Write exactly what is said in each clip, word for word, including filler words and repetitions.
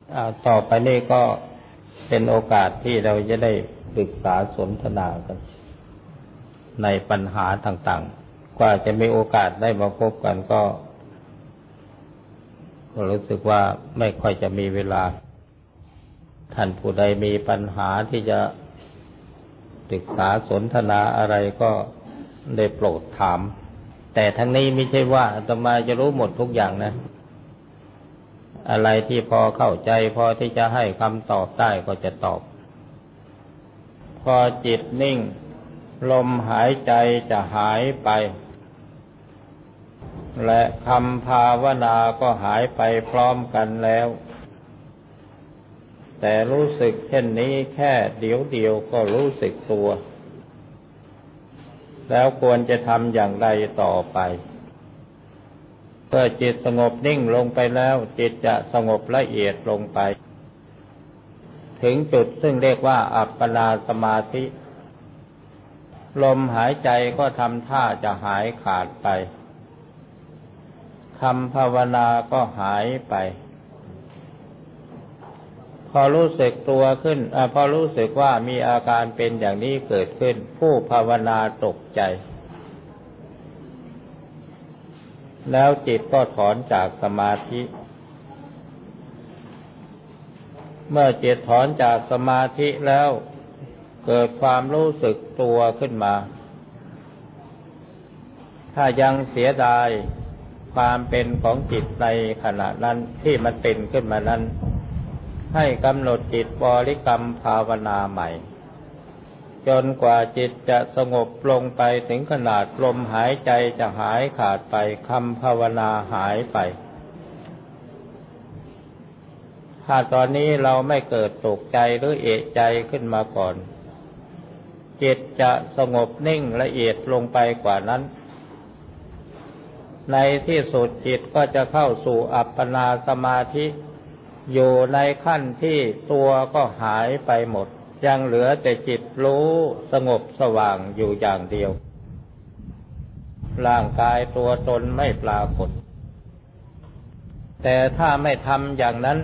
อ่าต่อไปนี้ก็เป็นโอกาสที่เราจะได้ปรึกษาสนทนากันในปัญหาต่างๆกว่าจะมีโอกาสได้มาพบกันก็ก็รู้สึกว่าไม่ค่อยจะมีเวลาท่านผู้ใดมีปัญหาที่จะปรึกษาสนทนาอะไรก็ได้โปรดถามแต่ทั้งนี้ไม่ใช่ว่าอาตมาจะรู้หมดทุกอย่างนะอะไรที่พอเข้าใจพอที่จะให้คำตอบได้ก็จะตอบพอจิตนิ่งลมหายใจจะหายไปและคำภาวนาก็หายไปพร้อมกันแล้วแต่รู้สึกเช่นนี้แค่เดี๋ยวเดียวก็รู้สึกตัวแล้วควรจะทำอย่างไรต่อไปเมื่อจิตสงบนิ่งลงไปแล้วจิตจะสงบละเอียดลงไปถึงจุดซึ่งเรียกว่าอัปปนาสมาธิลมหายใจก็ทำท่าจะหายขาดไปคำภาวนาก็หายไปพอรู้สึกตัวขึ้นอพอรู้สึกว่ามีอาการเป็นอย่างนี้เกิดขึ้นผู้ภาวนาตกใจแล้วจิตก็ถอนจากสมาธิเมื่อจิตถอนจากสมาธิแล้วเกิดความรู้สึกตัวขึ้นมาถ้ายังเสียดายความเป็นของจิตในขณะนั้นที่มันเป็นขึ้นมานั้นให้กำหนดจิตบริกรรมภาวนาใหม่จนกว่าจิตจะสงบลงไปถึงขนาดลมหายใจจะหายขาดไปคำภาวนาหายไปถ้าตอนนี้เราไม่เกิดตกใจหรือเอะใจขึ้นมาก่อนจิตจะสงบนิ่งละเอียดลงไปกว่านั้นในที่สุดจิตก็จะเข้าสู่อัปปนาสมาธิอยู่ในขั้นที่ตัวก็หายไปหมดยังเหลือแต่จิตรู้สงบสว่างอยู่อย่างเดียวร่างกายตัวตนไม่ปรากฏแต่ถ้าไม่ทำอย่างนั้น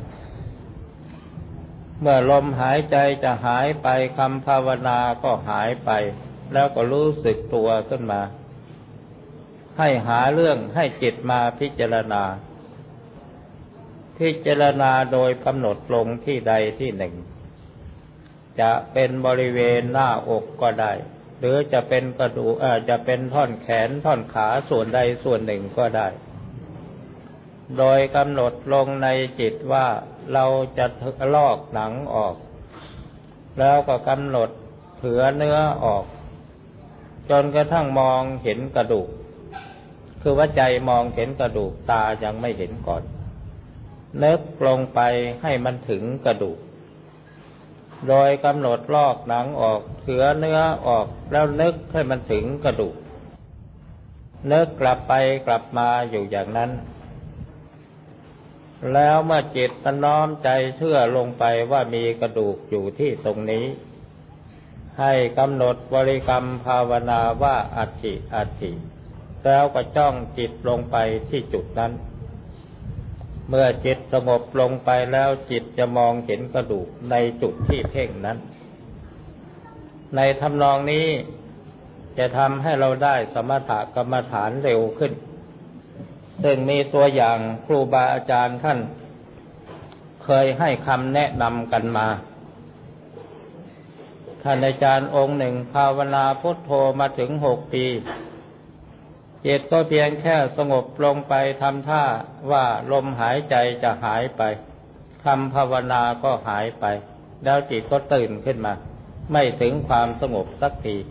เมื่อลมหายใจจะหายไปคำภาวนาก็หายไปแล้วก็รู้สึกตัวขึ้นมาให้หาเรื่องให้จิตมาพิจารณาพิจารณาโดยกำหนดลงที่ใดที่หนึ่งจะเป็นบริเวณหน้าอกก็ได้หรือจะเป็นกระดูกเอ่อจะเป็นท่อนแขนท่อนขาส่วนใดส่วนหนึ่งก็ได้โดยกำหนดลงในจิตว่าเราจะลอกหนังออกแล้วก็กำหนดเผือเนื้อออกจนกระทั่งมองเห็นกระดูกคือว่าใจมองเห็นกระดูกตายังไม่เห็นก่อนนึกลงไปให้มันถึงกระดูกโดยกำหนดลอกหนังออกเผือเนื้อออกแล้วนึกให้มันถึงกระดูกนึกกลับไปกลับมาอยู่อย่างนั้นแล้วเมื่อจิตน้อมใจเชื่อลงไปว่ามีกระดูกอยู่ที่ตรงนี้ให้กำหนดบริกรรมภาวนาว่าอัตถิอัตถิแล้วก็จ้องจิตลงไปที่จุดนั้นเมื่อจิตสงบลงไปแล้วจิตจะมองเห็นกระดูกในจุดที่เพ่งนั้นในทำนองนี้จะทำให้เราได้สมถกรรมฐานเร็วขึ้นซึ่งมีตัวอย่างครูบาอาจารย์ท่านเคยให้คำแนะนำกันมาท่านอาจารย์องค์หนึ่งภาวนาพุทโธมาถึงหกปีจิตก็เพียงแค่สงบลงไปทำท่าว่าลมหายใจจะหายไปคำภาวนาก็หายไปแล้วจิตก็ตื่นขึ้นมาไม่ถึงความสงบสักที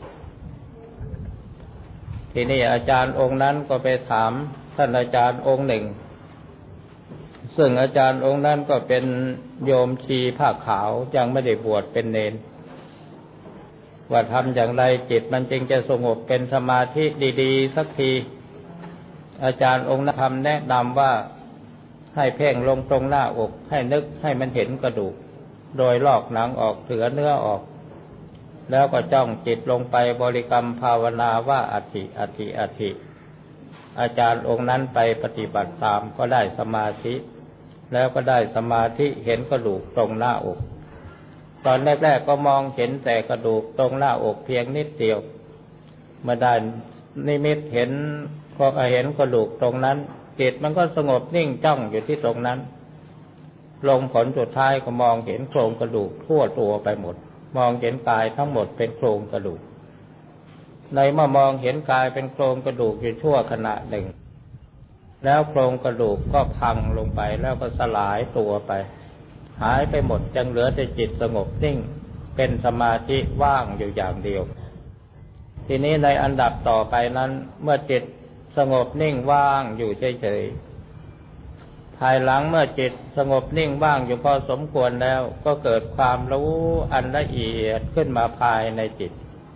ทีนี้อาจารย์องค์นั้นก็ไปถามท่านอาจารย์องค์หนึ่งซึ่งอาจารย์องค์นั้นก็เป็นโยมชีผ้าขาวยังไม่ได้บวชเป็นเณรว่าทำอย่างไรจิตมันจึงจะสงบเป็นสมาธิดีๆสักทีอาจารย์องค์นั้นทำแนะนำว่าให้เพ่งลงตรงหน้าอกให้นึกให้มันเห็นกระดูกโดยลอกหนังออกเถือเนื้อออกแล้วก็จ้องจิตลงไปบริกรรมภาวนาว่าอัตถิอัตถิอัตถิอาจารย์องค์นั้นไปปฏิบัติตามก็ได้สมาธิแล้วก็ได้สมาธิเห็นกระดูกตรงหน้าอกตอนแรกๆก็มองเห็นแต่กระดูกตรงหน้าอกเพียงนิดเดียวเมื่อได้นิมิตเห็นก็เห็นกระดูกตรงนั้นจิตมันก็สงบนิ่งจ้องอยู่ที่ตรงนั้นลงผลสุดท้ายก็มองเห็นโครงกระดูกทั่วตัวไปหมดมองเห็นกายทั้งหมดเป็นโครงกระดูกในเมื่อมองเห็นกายเป็นโครงกระดูกอยู่ชั่วขณะหนึ่งแล้วโครงกระดูกก็พังลงไปแล้วก็สลายตัวไปหายไปหมดจึงเหลือแต่จิตสงบนิ่งเป็นสมาธิว่างอยู่อย่างเดียวทีนี้ในอันดับต่อไปนั้นเมื่อจิตสงบนิ่งว่างอยู่เฉยๆภายหลังเมื่อจิตสงบนิ่งว่างอยู่พอสมควรแล้วก็เกิดความรู้อันละเอียดขึ้นมาภายในจิต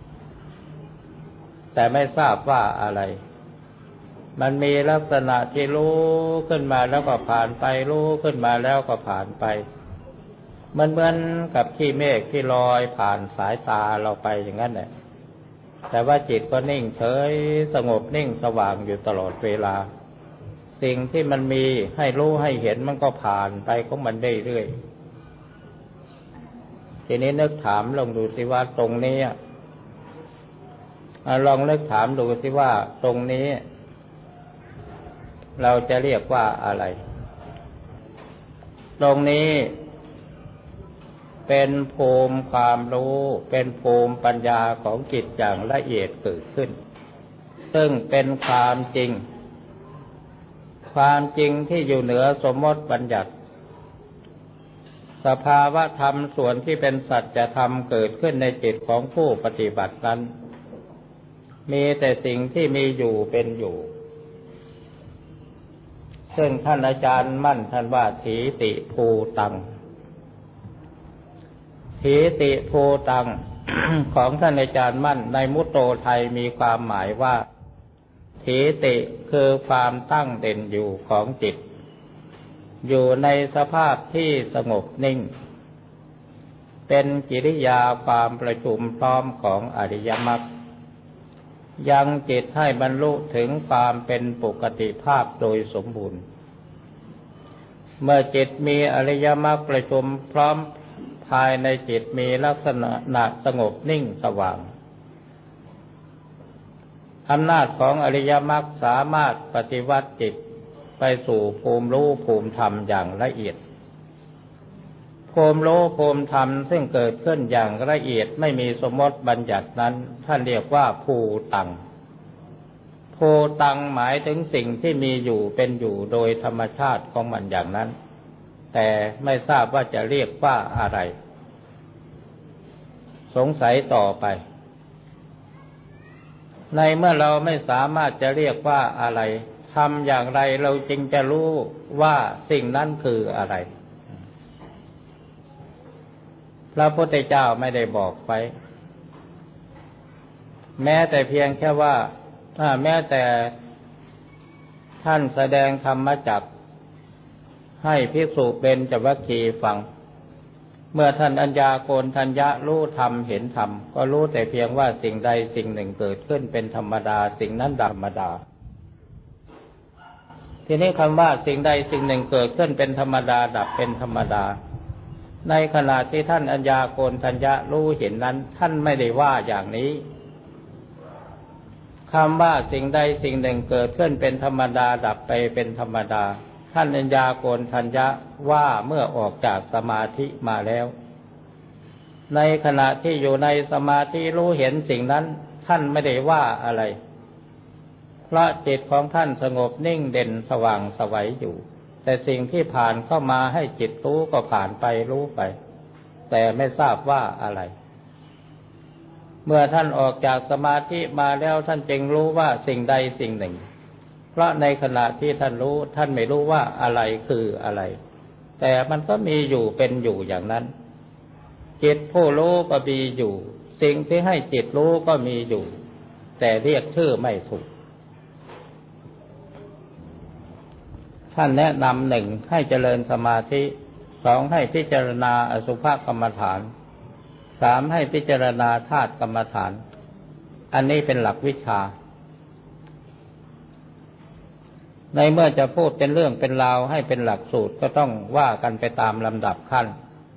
แต่ไม่ทราบว่าอะไรมันมีลักษณะที่รู้ขึ้นมาแล้วก็ผ่านไปรู้ขึ้นมาแล้วก็ผ่านไปมันเหมือนกับขี้เมฆที่ลอยผ่านสายตาเราไปอย่างนั้นแหละแต่ว่าจิตก็นิ่งเฉยสงบนิ่งสว่างอยู่ตลอดเวลาสิ่งที่มันมีให้รู้ให้เห็นมันก็ผ่านไปของมันเรื่อยๆทีนี้นึกถามลองดูสิว่าตรงนี้ลองนึกถามดูสิว่าตรงนี้เราจะเรียกว่าอะไรตรงนี้เป็นภูมิความรู้เป็นภูมิปัญญาของจิตอย่างละเอียดเกิดขึ้นซึ่งเป็นความจริงความจริงที่อยู่เหนือสมมติบัญญัติสภาวะธรรมส่วนที่เป็นสัจธรรมเกิดขึ้นในจิตของผู้ปฏิบัตินั้นมีแต่สิ่งที่มีอยู่เป็นอยู่ซึ่งท่านอาจารย์มั่นท่านว่าถีติภูตังถีติภูตัง ของท่านอาจารย์มั่นในมุตโตไทยมีความหมายว่าถีติคือความตั้งเด่นอยู่ของจิตอยู่ในสภาพที่สงบนิ่งเป็นกิริยาความประชุมพร้อมของอริยมรรคยังจิตให้บรรลุถึงความเป็นปกติภาพโดยสมบูรณ์เมื่อจิตมีอริยมรรคประชุมพร้อมภายในจิตมีลักษณะสงบนิ่งสว่างอำนาจของอริยมรรคสามารถปฏิวัติจิตไปสู่ภูมิรู้ภูมิธรรมอย่างละเอียดภูมิรู้ภูมิธรรมซึ่งเกิดขึ้นอย่างละเอียดไม่มีสมมติบัญญัตินั้นท่านเรียกว่าภูตังภูตังหมายถึงสิ่งที่มีอยู่เป็นอยู่โดยธรรมชาติของมันอย่างนั้นแต่ไม่ทราบว่าจะเรียกว่าอะไรสงสัยต่อไปในเมื่อเราไม่สามารถจะเรียกว่าอะไรทำอย่างไรเราจึงจะรู้ว่าสิ่งนั้นคืออะไรพระพุทธเจ้าไม่ได้บอกไว้แม้แต่เพียงแค่ว่าแม้แต่ท่านแสดงธรรมจักรให้ภิกษุเบญจวัคคีย์ฟังเมื่อท่านอัญญาโกณฑัญญะรู้ธรรมเห็นธรรมก็รู้แต่เพียงว่าสิ่งใดสิ่งหนึ่งเกิดขึ้นเป็นธรรมดาสิ่งนั้นธรรมดาทีนี้คำว่าสิ่งใดสิ่งหนึ่งเกิดขึ้นเป็นธรรมดาดับเป็นธรรมดาในขณะที่ท่านอัญญาโกณฑัญญะรู้เห็นนั้นท่านไม่ได้ว่าอย่างนี้คำว่าสิ่งใดสิ่งหนึ่งเกิดขึ้นเป็นธรรมดาดับไปเป็นธรรมดาท่านอัญญาโกณฑัญญะว่าเมื่อออกจากสมาธิมาแล้วในขณะที่อยู่ในสมาธิรู้เห็นสิ่งนั้นท่านไม่ได้ว่าอะไรเพราะจิตของท่านสงบนิ่งเด่นสว่างไสวอยู่แต่สิ่งที่ผ่านเข้ามาให้จิตรู้ก็ผ่านไปรู้ไปแต่ไม่ทราบว่าอะไรเมื่อท่านออกจากสมาธิมาแล้วท่านจึงรู้ว่าสิ่งใดสิ่งหนึ่งเพราะในขณะที่ท่านรู้ท่านไม่รู้ว่าอะไรคืออะไรแต่มันก็มีอยู่เป็นอยู่อย่างนั้นจิตผู้รู้ก็มีอยู่สิ่งที่ให้จิตรู้ก็มีอยู่แต่เรียกชื่อไม่ถูกท่านแนะนำหนึ่งให้เจริญสมาธิสองให้พิจารณาอสุภกรรมฐานสามให้พิจารณาธาตุกรรมฐานอันนี้เป็นหลักวิชาในเมื่อจะพูดเป็นเรื่องเป็นราวให้เป็นหลักสูตรก็ต้องว่ากันไปตามลำดับขั้น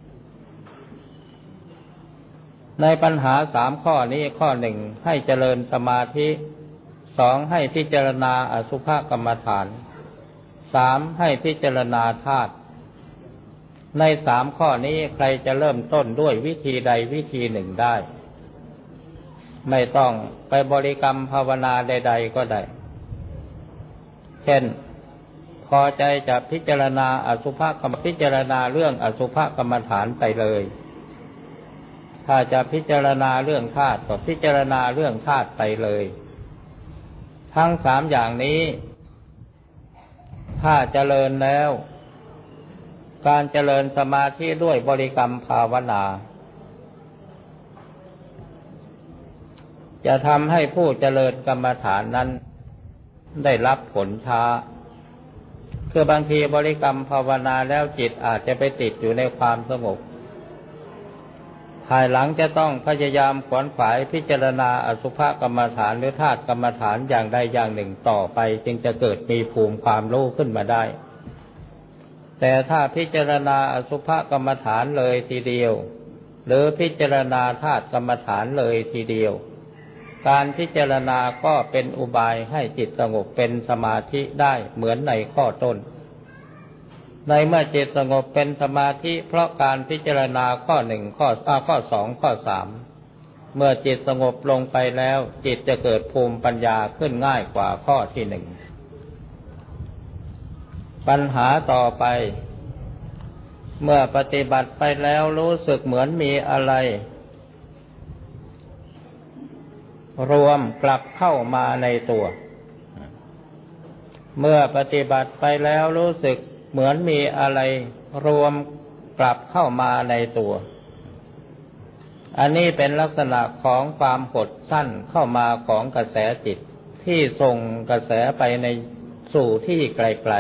ในปัญหาสามข้อนี้ข้อหนึ่งให้เจริญสมาธิสองให้พิจารณาอสุภกรรมฐานสามให้พิจารณาธาตุในสามข้อนี้ใครจะเริ่มต้นด้วยวิธีใดวิธีหนึ่งได้ไม่ต้องไปบริกรรมภาวนาใดๆก็ได้เช่นพอใจจะพิจารณาอสุภกรรมพิจารณาเรื่องอสุภกรรมฐานไปเลยถ้าจะพิจารณาเรื่องธาตุก็พิจารณาเรื่องธาตุไปเลยทั้งสามอย่างนี้ถ้าเจริญแล้วการเจริญสมาธิด้วยบริกรรมภาวนาจะทำให้ผู้เจริญกรรมฐานนั้นได้รับผลช้าคือบางทีบริกรรมภาวนาแล้วจิตอาจจะไปติดอยู่ในความสงบภายหลังจะต้องพยายามขวนขวายพิจารณาอสุภกรรมฐานหรือธาตุกรรมฐานอย่างใดอย่างหนึ่งต่อไปจึงจะเกิดมีภูมิความรู้ขึ้นมาได้แต่ถ้าพิจารณาอสุภกรรมฐานเลยทีเดียวหรือพิจารณาธาตุกรรมฐานเลยทีเดียวการพิจารณาก็เป็นอุบายให้จิตสงบเป็นสมาธิได้เหมือนในข้อต้นในเมื่อจิตสงบเป็นสมาธิเพราะการพิจารณาข้อหนึ่งข้อข้อสองข้อสามเมื่อจิตสงบลงไปแล้วจิตจะเกิดภูมิปัญญาขึ้นง่ายกว่าข้อที่หนึ่งปัญหาต่อไปเมื่อปฏิบัติไปแล้วรู้สึกเหมือนมีอะไรรวมกลับเข้ามาในตัวเมื่อปฏิบัติไปแล้วรู้สึกเหมือนมีอะไรรวมกลับเข้ามาในตัวอันนี้เป็นลักษณะของความหดสั้นเข้ามาของกระแสจิตที่ส่งกระแสไปในสู่ที่ไกล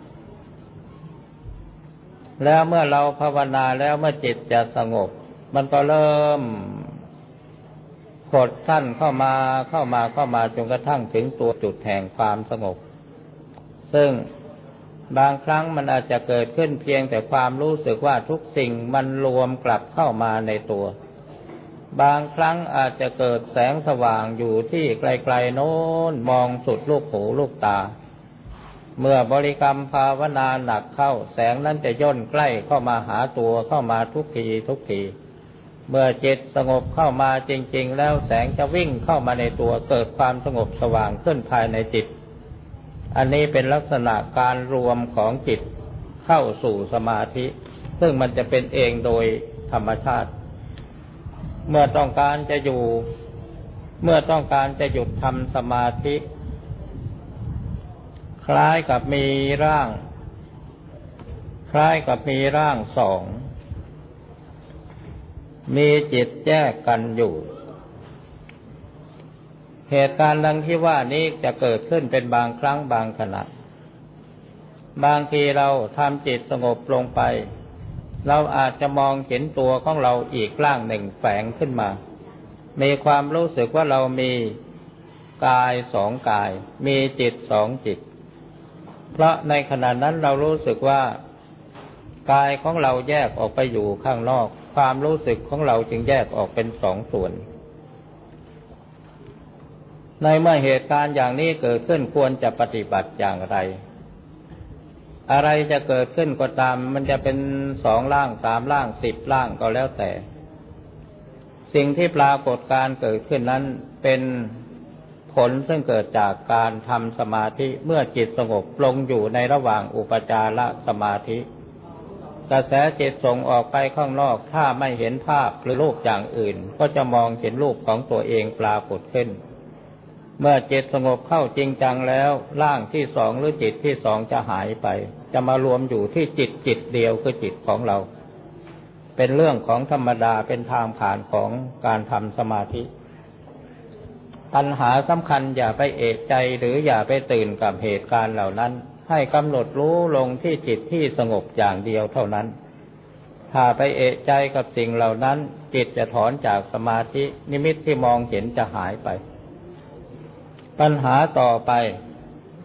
ๆแล้วเมื่อเราภาวนาแล้วเมื่อจิตจะสงบมันก็เริ่มหดสั้นเข้ามาเข้ามาเข้ามาจนกระทั่งถึงตัวจุดแห่งความสงบซึ่งบางครั้งมันอาจจะเกิดขึ้นเพียงแต่ความรู้สึกว่าทุกสิ่งมันรวมกลับเข้ามาในตัวบางครั้งอาจจะเกิดแสงสว่างอยู่ที่ไกลๆโน้นมองสุดลูกหูลูกตาเมื่อบริกรรมภาวนาหนักเข้าแสงนั้นจะย่นใกล้เข้ามาหาตัวเข้ามาทุกทีทุกทีเมื่อจิตสงบเข้ามาจริงๆแล้วแสงจะวิ่งเข้ามาในตัวเกิดความสงบสว่างขึ้นภายในจิตอันนี้เป็นลักษณะการรวมของจิตเข้าสู่สมาธิซึ่งมันจะเป็นเองโดยธรรมชาติเมื่อต้องการจะอยู่เมื่อต้องการจะหยุดทำสมาธิคล้ายกับมีร่างคล้ายกับมีร่างสองมีจิตแยกกันอยู่เหตุการณ์ดังที่ว่านี้จะเกิดขึ้นเป็นบางครั้งบางขณะบางทีเราทำจิตสงบลงไปเราอาจจะมองเห็นตัวของเราอีกร่างหนึ่งแฝงขึ้นมามีความรู้สึกว่าเรามีกายสองกายมีจิตสองจิตเพราะในขณะนั้นเรารู้สึกว่ากายของเราแยกออกไปอยู่ข้างนอกความรู้สึกของเราจึงแยกออกเป็นสองส่วนในเมื่อเหตุการณ์อย่างนี้เกิดขึ้นควรจะปฏิบัติอย่างไรอะไรจะเกิดขึ้นก็ตามมันจะเป็นสองร่างสามร่างสิบร่างก็แล้วแต่สิ่งที่ปรากฏการเกิดขึ้นนั้นเป็นผลซึ่งเกิดจากการทำสมาธิเมื่อจิตสงบลงอยู่ในระหว่างอุปจารสมาธิกระแสจิตส่งออกไปข้างนอกถ้าไม่เห็นภาพหรือรูปอย่างอื่นก็จะมองเห็นรูปของตัวเองปรากฏขึ้นเมื่อจิตสงบเข้าจริงจังแล้วร่างที่สองหรือจิตที่สองจะหายไปจะมารวมอยู่ที่จิตจิตเดียวคือจิตของเราเป็นเรื่องของธรรมดาเป็นทางผ่านของการทำสมาธิปัญหาสำคัญอย่าไปเอะใจหรืออย่าไปตื่นกับเหตุการณ์เหล่านั้นให้กำหนดรู้ลงที่จิตที่สงบอย่างเดียวเท่านั้นถ้าไปเอะใจกับสิ่งเหล่านั้นจิตจะถอนจากสมาธินิมิตที่มองเห็นจะหายไปปัญหาต่อไป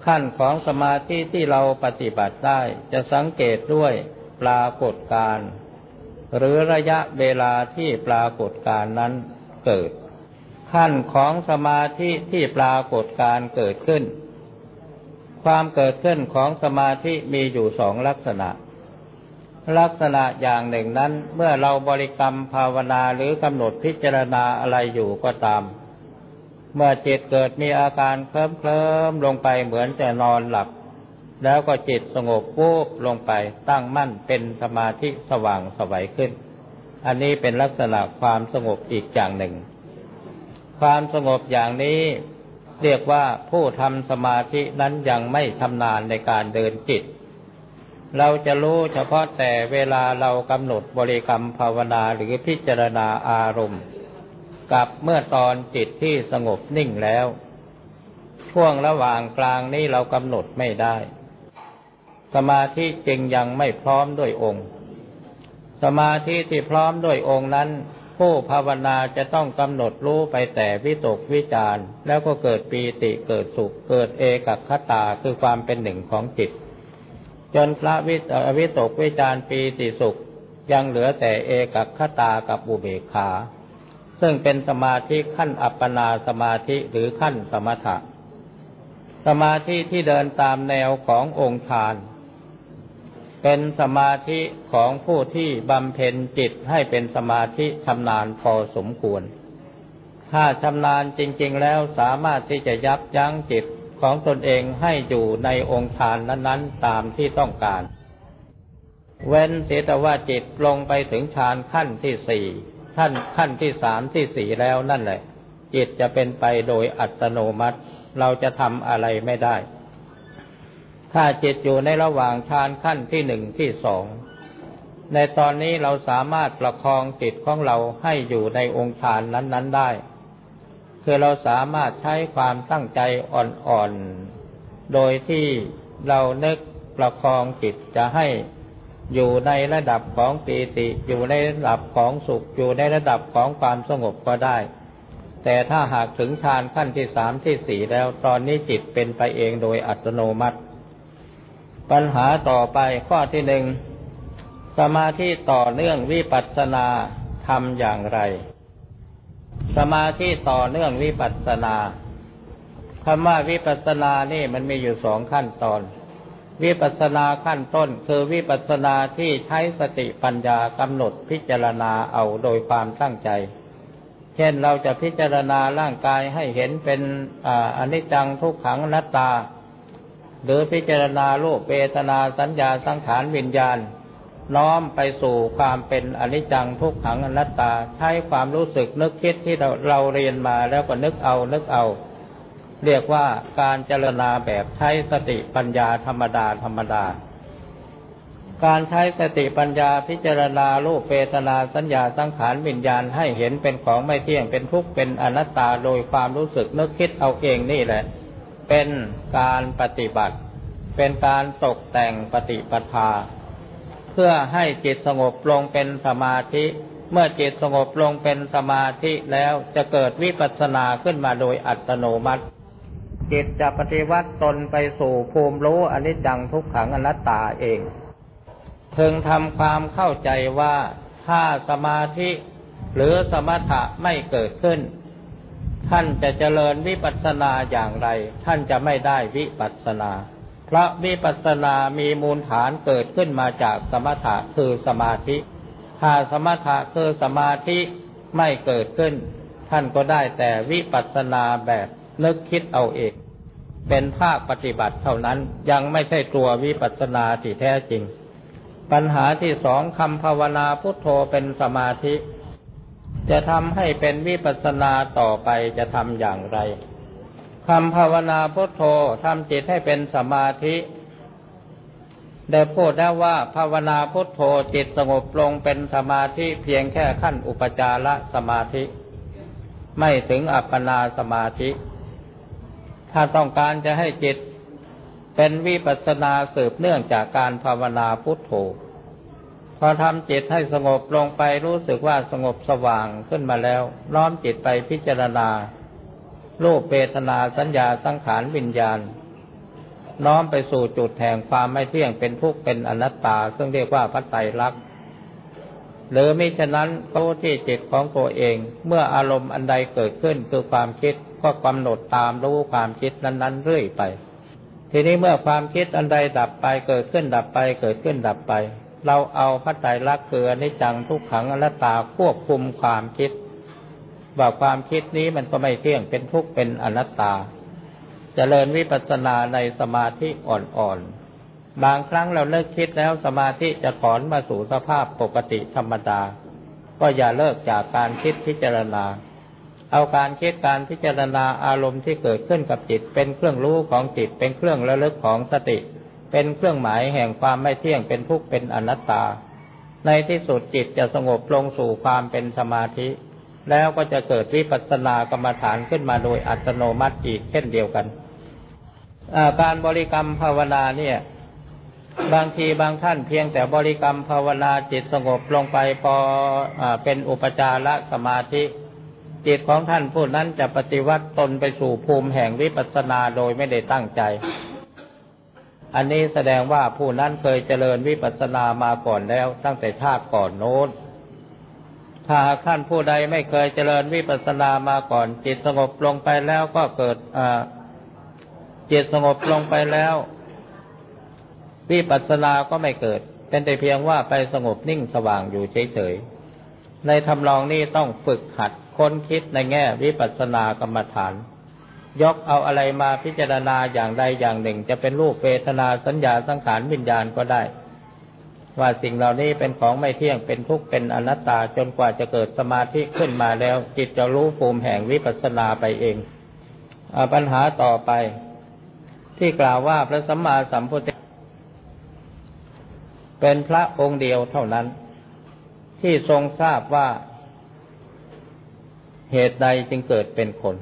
ขั้นของสมาธิที่เราปฏิบัติได้จะสังเกตด้วยปรากฏการณ์หรือระยะเวลาที่ปรากฏการณ์นั้นเกิดขั้นของสมาธิที่ปรากฏการณ์เกิดขึ้นความเกิดขึ้นของสมาธิมีอยู่สองลักษณะลักษณะอย่างหนึ่งนั้นเมื่อเราบริกรรมภาวนาหรือกำหนดพิจารณาอะไรอยู่ก็ตามเมื่อจิตเกิดมีอาการเคลิ้มเคลิ้มลงไปเหมือนจะนอนหลับแล้วก็จิตสงบวูบลงไปตั้งมั่นเป็นสมาธิสว่างไสวขึ้นอันนี้เป็นลักษณะความสงบอีกอย่างหนึ่งความสงบอย่างนี้เรียกว่าผู้ทำสมาธินั้นยังไม่ชำนาญในการเดินจิตเราจะรู้เฉพาะแต่เวลาเรากำหนดบริกรรมภาวนาหรือพิจารณาอารมณ์กับเมื่อตอนจิตที่สงบนิ่งแล้วช่วงระหว่างกลางนี้เรากำหนดไม่ได้สมาธิจึงยังไม่พร้อมด้วยองค์สมาธิที่พร้อมด้วยองค์นั้นผู้ภาวนาจะต้องกำหนดรู้ไปแต่วิตกวิจารแล้วก็เกิดปีติเกิดสุขเกิดเอกัคคตาคือความเป็นหนึ่งของจิตจนพระวิตกวิจารปีติสุขยังเหลือแต่เอกัคคตากับอุเบกขาซึ่งเป็นสมาธิขั้นอัปปนาสมาธิหรือขั้นสมถะสมาธิที่เดินตามแนวขององค์ฌานเป็นสมาธิของผู้ที่บำเพ็ญจิตให้เป็นสมาธิชำนาญพอสมควรถ้าชำนาญจริงๆแล้วสามารถที่จะยับยั้งจิตของตนเองให้อยู่ในองค์ฌานนั้นๆตามที่ต้องการเว้นเสียแต่ว่าจิตลงไปถึงฌานขั้นที่สี่ขั้นขั้นที่สามที่สี่แล้วนั่นแหละจิตจะเป็นไปโดยอัตโนมัติเราจะทำอะไรไม่ได้ถ้าจิตอยู่ในระหว่างฌานขั้นที่หนึ่งที่สองในตอนนี้เราสามารถประคองจิตของเราให้อยู่ในองค์ฌานนั้นๆได้คือเราสามารถใช้ความตั้งใจอ่อนๆโดยที่เรานึกประคองจิตจะให้อยู่ในระดับของปีติอยู่ในระดับของสุขอยู่ในระดับของความสงบก็ได้แต่ถ้าหากถึงฌานขั้นที่สามที่สี่แล้วตอนนี้จิตเป็นไปเองโดยอัตโนมัติปัญหาต่อไปข้อที่หนึ่งสมาธิต่อเนื่องวิปัสสนาทำอย่างไรสมาธิต่อเนื่องวิปัสสนาคำว่าวิปัสสนานี่มันมีอยู่สองขั้นตอนวิปัสสนาขั้นต้นคือวิปัสสนาที่ใช้สติปัญญากำหนดพิจารณาเอาโดยความตั้งใจเช่นเราจะพิจารณาร่างกายให้เห็นเป็นอนิจจังทุกขังอนัตตาหรือพิจารณารูปเวทนาสัญญาสังขารวิญญาณน้อมไปสู่ความเป็นอนิจจังทุกขังอนัตตาใช้ความรู้สึกนึกคิดที่เราเราเรียนมาแล้วก็นึกเอานึกเอาเรียกว่าการเจริญนาแบบใช้สติปัญญาธรรมดาธรรมดาการใช้สติปัญญาพิจารณารูปเวทนาสัญญาสังขารวิญญาณให้เห็นเป็นของไม่เที่ยงเป็นทุกข์เป็นอนัตตาโดยความรู้สึกนึกคิดเอาเองนี่แหละเป็นการปฏิบัติเป็นการตกแต่งปฏิปทาเพื่อให้จิตสงบลงเป็นสมาธิเมื่อจิตสงบลงเป็นสมาธิแล้วจะเกิดวิปัสสนาขึ้นมาโดยอัตโนมัติจิตจะปฏิวัติตนไปสู่ภูมิรู้อนิจจังทุกขังอนัตตาเองพึงทำความเข้าใจว่าถ้าสมาธิหรือสมถะไม่เกิดขึ้นท่านจะเจริญวิปัสสนาอย่างไรท่านจะไม่ได้วิปัสสนาเพราะวิปัสสนามีมูลฐานเกิดขึ้นมาจากสมถะคือสมาธิถ้าสมถะคือสมาธิไม่เกิดขึ้นท่านก็ได้แต่วิปัสสนาแบบนึกคิดเอาเองเป็นภาคปฏิบัติเท่านั้นยังไม่ใช่ตัววิปัสสนาที่แท้จริงปัญหาที่สองคำภาวนาพุทโธเป็นสมาธิจะทำให้เป็นวิปัสสนาต่อไปจะทำอย่างไรคำภาวนาพุทโธทำจิตให้เป็นสมาธิได้พูดแล้วว่าภาวนาพุทโธจิตสงบลงเป็นสมาธิเพียงแค่ขั้นอุปจารสมาธิไม่ถึงอัปปนาสมาธิถ้าต้องการจะให้จิตเป็นวิปัสสนาสืบเนื่องจากการภาวนาพุทโธพอทำจิตให้สงบลงไปรู้สึกว่าสงบสว่างขึ้นมาแล้วน้อมจิตไปพิจารณารูปเวทนาสัญญาสังขารวิญญาณน้อมไปสู่จุดแห่งความไม่เที่ยงเป็นทุกข์เป็นอนัตตาซึ่งเรียกว่าพระไตรลักษณ์หรือมิฉะนั้นก็ที่จิตของตัวเองเมื่ออารมณ์อันใดเกิดขึ้นคือความคิดก็กำหนดตามรู้ความคิดนั้นๆเรื่อยไปทีนี้เมื่อความคิดอันใดดับไปเกิดขึ้นดับไปเกิดขึ้นดับไปเราเอาพระไตรลักษณ์คืออนิจจังทุกขังอนัตตาควบคุมความคิดว่าความคิดนี้มันก็ไม่เที่ยงเป็นทุกข์เป็นอนัตตาเจริญวิปัสสนาในสมาธิอ่อนๆบางครั้งเราเลิกคิดแล้วสมาธิจะถอนมาสู่สภาพปกติธรรมดาก็อย่าเลิกจากการคิดพิจารณาเอาการคิดการพิจารณาอารมณ์ที่เกิดขึ้นกับจิตเป็นเครื่องรู้ของจิตเป็นเครื่องระลึกของสติเป็นเครื่องหมายแห่งความไม่เที่ยงเป็นทุกข์เป็นอนัตตาในที่สุดจิตจะสงบลงสู่ความเป็นสมาธิแล้วก็จะเกิดวิปัสสนากรรมฐานขึ้นมาโดยอัตโนมัติอีกเช่นเดียวกันการบริกรรมภาวนาเนี่ยบางทีบางท่านเพียงแต่บริกรรมภาวนาจิตสงบลงไปพอเป็นอุปจารสมาธิจิตของท่านผู้นั้นจะปฏิวัติตนไปสู่ภูมิแห่งวิปัสสนาโดยไม่ได้ตั้งใจอันนี้แสดงว่าผู้นั้นเคยเจริญวิปัสสนามาก่อนแล้วตั้งแต่ชาติก่อนโน้นถ้าท่านผู้ใดไม่เคยเจริญวิปัสสนามาก่อนจิตสงบลงไปแล้วก็เกิดจิตสงบลงไปแล้ววิปัสสนาก็ไม่เกิดเป็นแต่เพียงว่าไปสงบนิ่งสว่างอยู่เฉยๆในทำนองนี้ต้องฝึกหัดค้นคิดในแง่วิปัสสนากรรมฐานยกเอาอะไรมาพิจารณาอย่างใดอย่างหนึ่งจะเป็นรูปเวทนาสัญญาสังขารวิญญาณก็ได้ว่าสิ่งเหล่านี้เป็นของไม่เที่ยงเป็นทุกข์เป็นอนัตตาจนกว่าจะเกิดสมาธิขึ้นมาแล้วจิตจะรู้ภูมิแห่งวิปัสสนาไปเองปัญหาต่อไปที่กล่าวว่าพระสัมมาสัมพุทธเจ้าเป็นพระองค์เดียวเท่านั้นที่ทรงทราบว่าเหตุใดจึงเกิดเป็นคน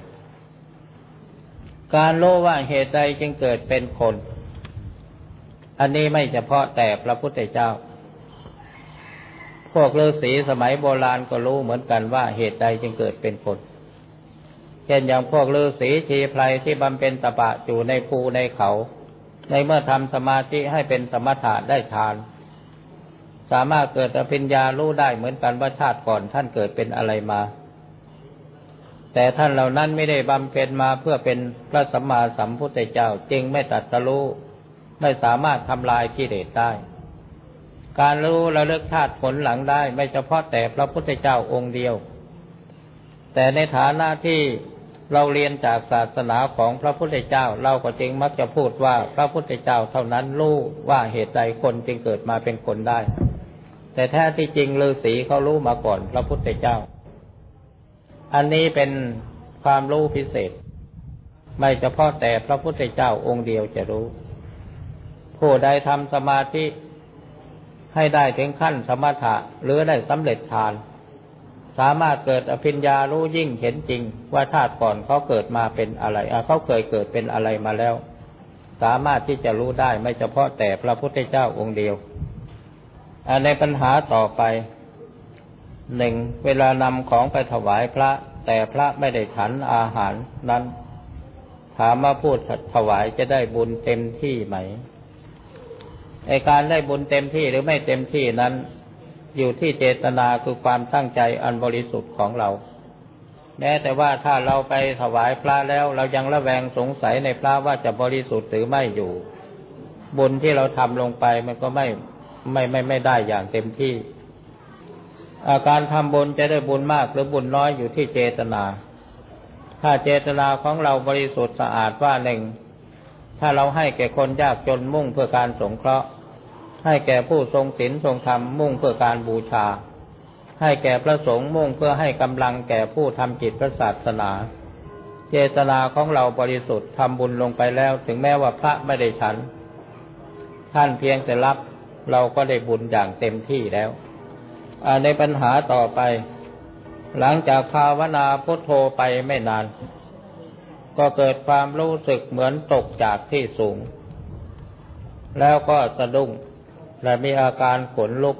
การรู้ว่าเหตุใดจึงเกิดเป็นคนอันนี้ไม่เฉพาะแต่พระพุทธเจ้าพวกฤาษีสมัยโบราณก็รู้เหมือนกันว่าเหตุใดจึงเกิดเป็นคนเช่นอย่างพวกฤาษีชีไพรที่บำเพ็ญตบะอยู่ในภูในเขาในเมื่อทำสมาธิให้เป็นสมถะได้ฌานสามารถเกิดอภิญญารู้ได้เหมือนกันว่าชาติก่อนท่านเกิดเป็นอะไรมาแต่ท่านเหล่านั้นไม่ได้บำเพ็ญมาเพื่อเป็นพระสัมมาสัมพุทธเจ้าจึงไม่ตรัสรู้ไม่สามารถทำลายกิเลสได้การรู้ระลึกชาติผลหลังได้ไม่เฉพาะแต่พระพุทธเจ้าองค์เดียวแต่ในฐานะที่เราเรียนจากศาสนาของพระพุทธเจ้าเราก็จึงมักจะพูดว่าพระพุทธเจ้าเท่านั้นรู้ว่าเหตุใดคนจึงเกิดมาเป็นคนได้แต่แท้ที่จริงฤาษีเขารู้มาก่อนพระพุทธเจ้าอันนี้เป็นความรู้พิเศษไม่เฉพาะแต่พระพุทธเจ้าองค์เดียวจะรู้ผู้ใดทำสมาธิให้ได้ถึงขั้นสมถะหรือได้สำเร็จฌานสามารถเกิดอภิญญารู้ยิ่งเห็นจริงว่าชาติก่อนเขาเกิดมาเป็นอะไรเขาเคยเกิดเป็นอะไรมาแล้วสามารถที่จะรู้ได้ไม่เฉพาะแต่พระพุทธเจ้าองค์เดียวในปัญหาต่อไปหนึ่งเวลานำของไปถวายพระแต่พระไม่ได้ฉันอาหารนั้นถามว่าผู้ถวายจะได้บุญเต็มที่ไหมไอ้การได้บุญเต็มที่หรือไม่เต็มที่นั้นอยู่ที่เจตนาคือความตั้งใจอันบริสุทธิ์ของเราแม้แต่ว่าถ้าเราไปถวายพระแล้วเรายังระแวงสงสัยในพระว่าจะบริสุทธิ์หรือไม่อยู่บุญที่เราทำลงไปมันก็ไม่ไม่ไม่ไม่ได้อย่างเต็มที่การทำบุญจะได้บุญมากหรือบุญน้อยอยู่ที่เจตนาถ้าเจตนาของเราบริสุทธิ์สะอาดว่าหนึ่งถ้าเราให้แก่คนยากจนมุ่งเพื่อการสงเคราะห์ให้แก่ผู้ทรงศีลทรงธรรมมุ่งเพื่อการบูชาให้แก่พระสงฆ์มุ่งเพื่อให้กำลังแก่ผู้ทำกิจพระศาสนาเจตนาของเราบริสุทธิ์ทำบุญลงไปแล้วถึงแม้ว่าพระไม่ได้ฉันท่านเพียงแต่รับเราก็ได้บุญอย่างเต็มที่แล้วในปัญหาต่อไปหลังจากภาวนาพุทโธไปไม่นานก็เกิดความรู้สึกเหมือนตกจากที่สูงแล้วก็สะดุ้งและมีอาการขนลุก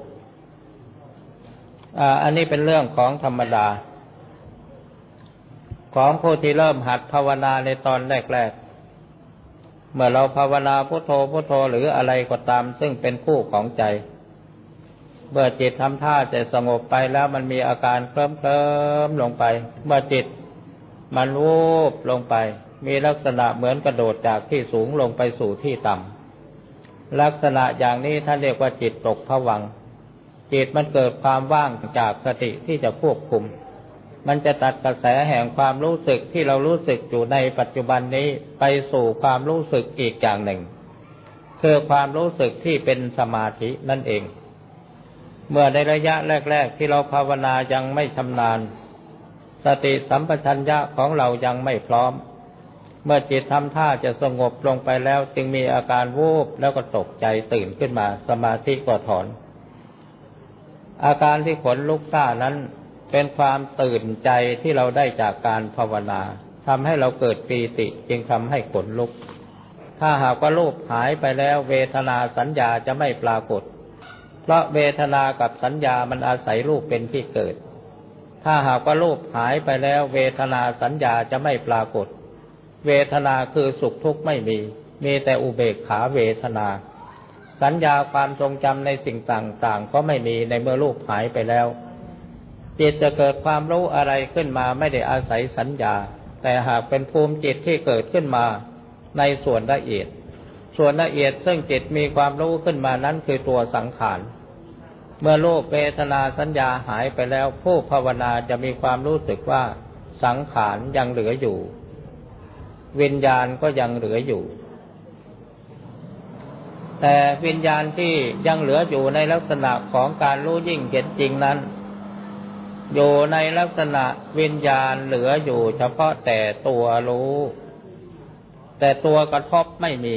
อันนี้เป็นเรื่องของธรรมดาของผู้ที่เริ่มหัดภาวนาในตอนแรกๆเมื่อเราภาวนาพุทโธพุทโธหรืออะไรก็ตามซึ่งเป็นคู่ของใจเมื่อจิตทำท่าจะสงบไปแล้วมันมีอาการเคลิ้มเคลิ้มลงไปเมื่อจิตมันวูบลงไปมีลักษณะเหมือนกระโดดจากที่สูงลงไปสู่ที่ต่ำลักษณะอย่างนี้ท่านเรียกว่าจิตตกภวังค์จิตมันเกิดความว่างจากสติที่จะควบคุมมันจะตัดกระแสแห่งความรู้สึกที่เรารู้สึกอยู่ในปัจจุบันนี้ไปสู่ความรู้สึกอีกอย่างหนึ่งคือความรู้สึกที่เป็นสมาธินั่นเองเมื่อในระยะแรกๆที่เราภาวนายังไม่ชำนาญสติสัมปชัญญะของเรายังไม่พร้อมเมื่อจิตทำท่าจะสงบลงไปแล้วจึงมีอาการวูบแล้วก็ตกใจตื่นขึ้นมาสมาธิก็ถอนอาการที่ขนลุกซ่านั้นเป็นความตื่นใจที่เราได้จากการภาวนาทำให้เราเกิดปีติจึงทำให้ขนลุกถ้าหากว่ารูปหายไปแล้วเวทนาสัญญาจะไม่ปรากฏเพราะเวทนากับสัญญามันอาศัยรูปเป็นที่เกิดถ้าหากว่ารูปหายไปแล้วเวทนาสัญญาจะไม่ปรากฏเวทนาคือสุขทุกข์ไม่มีมีแต่อุเบกขาเวทนาสัญญาความทรงจำในสิ่งต่างๆก็ไม่มีในเมื่อรูปหายไปแล้วจิตจะเกิดความรู้อะไรขึ้นมาไม่ได้อาศัยสัญญาแต่หากเป็นภูมิจิตที่เกิดขึ้นมาในส่วนละเอียดส่วนละเอียดซึ่งจิตมีความรู้ขึ้นมานั้นคือตัวสังขารเมื่อรูปเวทนาสัญญาหายไปแล้วผู้ภาวนาจะมีความรู้สึกว่าสังขารยังเหลืออยู่วิญญาณก็ยังเหลืออยู่แต่วิญญาณที่ยังเหลืออยู่ในลักษณะของการรู้ยิ่งเห็นจริงนั้นอยู่ในลักษณะวิญญาณเหลืออยู่เฉพาะแต่ตัวรู้แต่ตัวกระทบไม่มี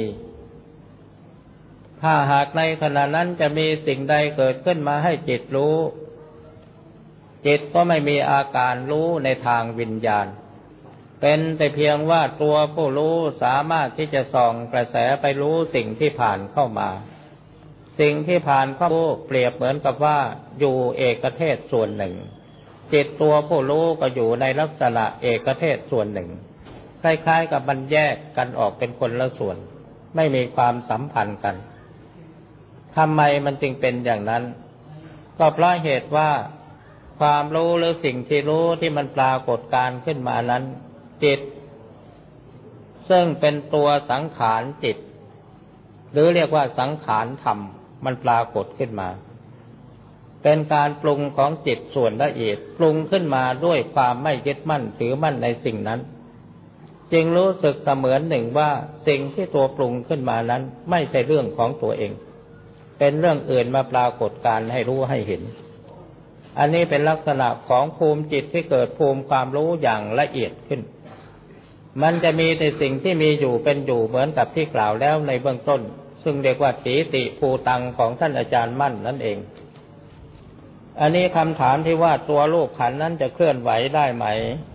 ถ้าหากในขณะนั้นจะมีสิ่งใดเกิดขึ้นมาให้จิตรู้จิตก็ไม่มีอาการรู้ในทางวิญญาณเป็นแต่เพียงว่าตัวผู้รู้สามารถที่จะส่องกระแสไปรู้สิ่งที่ผ่านเข้ามาสิ่งที่ผ่านเข้าเปรียบเหมือนกับว่าอยู่เอกเทศส่วนหนึ่งจิตตัวผู้รู้ก็อยู่ในลักษณะเอกเทศส่วนหนึ่งคล้ายๆกับมันแยกกันออกเป็นคนละส่วนไม่มีความสัมพันธ์กันทำไมมันจึงเป็นอย่างนั้นก็เพราะเหตุว่าความรู้หรือสิ่งที่รู้ที่มันปรากฏการขึ้นมานั้นจิตซึ่งเป็นตัวสังขารจิตหรือเรียกว่าสังขารธรรมมันปรากฏขึ้นมาเป็นการปรุงของจิตส่วนละเอียดปรุงขึ้นมาด้วยความไม่ยึดมั่นถือมั่นในสิ่งนั้นจึงรู้สึกเสมือนหนึ่งว่าสิ่งที่ตัวปรุงขึ้นมานั้นไม่ใช่เรื่องของตัวเองเป็นเรื่องอื่นมาปรากฏการให้รู้ให้เห็นอันนี้เป็นลักษณะของภูมิจิตที่เกิดภูมิความรู้อย่างละเอียดขึ้นมันจะมีแต่สิ่งที่มีอยู่เป็นอยู่เหมือนกับที่กล่าวแล้วในเบื้องต้นซึ่งเรียกว่าสีติภูตังของท่านอาจารย์มั่นนั่นเองอันนี้คำถามที่ว่าตัวรูปขันธ์นั้นจะเคลื่อนไหวได้ไหม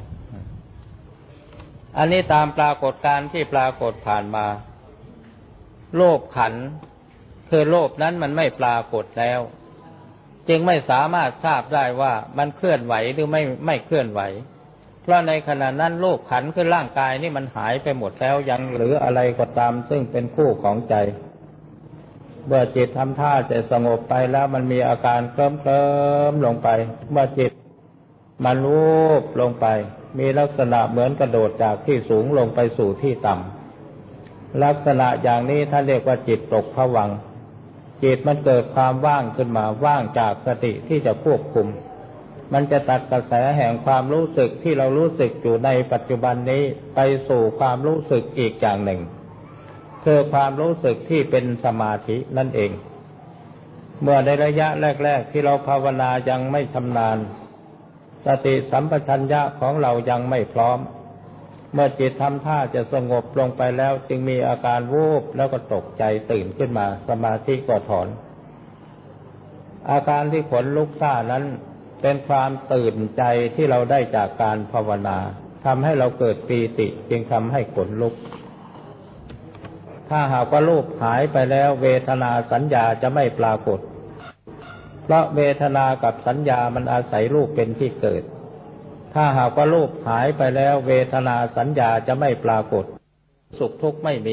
อันนี้ตามปรากฏการณ์ที่ปรากฏผ่านมารูปขันธ์คือรูปนั้นมันไม่ปรากฏแล้วจึงไม่สามารถทราบได้ว่ามันเคลื่อนไหวหรือไม่ไม่เคลื่อนไหวเพราะในขณะนั้นรูปขันธ์คือร่างกายนี่มันหายไปหมดแล้วยังเหลืออะไรก็ตามซึ่งเป็นคู่ของใจเมื่อจิตทำท่าจะสงบไปแล้วมันมีอาการเคลิ้มเคลิ้มลงไปเมื่อจิตมันวูบลงไปมีลักษณะเหมือนกระโดดจากที่สูงลงไปสู่ที่ต่ำลักษณะอย่างนี้ท่านเรียกว่าจิตตกภวังค์จิตมันเกิดความว่างขึ้นมาว่างจากสติที่จะควบคุมมันจะตัดกระแสแห่งความรู้สึกที่เรารู้สึกอยู่ในปัจจุบันนี้ไปสู่ความรู้สึกอีกอย่างหนึ่งคือความรู้สึกที่เป็นสมาธินั่นเองเมื่อในระยะแรกๆที่เราภาวนายังไม่ชำนาญสติสัมปชัญญะของเรายังไม่พร้อมเมื่อจิตทำท่าจะสงบลงไปแล้วจึงมีอาการวูบแล้วก็ตกใจตื่นขึ้นมาสมาธิก็ถอนอาการที่ขนลุกซ่านั้นเป็นความตื่นใจที่เราได้จากการภาวนาทำให้เราเกิดปีติจึงทำให้ขนลุกถ้าหากว่ารูปหายไปแล้วเวทนาสัญญาจะไม่ปรากฏเพราะเวทนากับสัญญามันอาศัยรูปเป็นที่เกิดถ้าหากว่ารูปหายไปแล้วเวทนาสัญญาจะไม่ปรากฏสุขทุกข์ไม่มี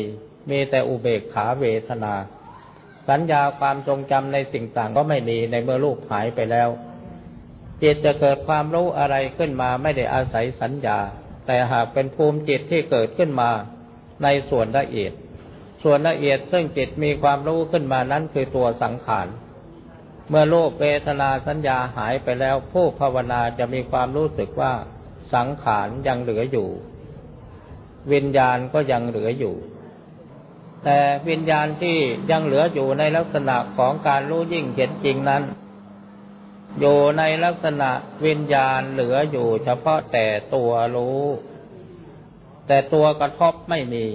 มีแต่อุเบกขาเวทนาสัญญาความทรงจำในสิ่งต่างก็ไม่มีในเมื่อรูปหายไปแล้วจิตจะเกิดความรู้อะไรขึ้นมาไม่ได้อาศัยสัญญาแต่หากเป็นภูมิจิตที่เกิดขึ้นมาในส่วนละเอียดส่วนละเอียดซึ่งจิตมีความรู้ขึ้นมานั้นคือตัวสังขารเมื่อรูปเวทนาสัญญาหายไปแล้วผู้ภาวนาจะมีความรู้สึกว่าสังขารยังเหลืออยู่วิญญาณก็ยังเหลืออยู่แต่วิญญาณที่ยังเหลืออยู่ในลักษณะของการรู้ยิ่งเห็นจริงนั้นอยู่ในลักษณะวิญญาณเหลืออยู่เฉพาะแต่ตัวรู้แต่ตัวกระทบไม่มี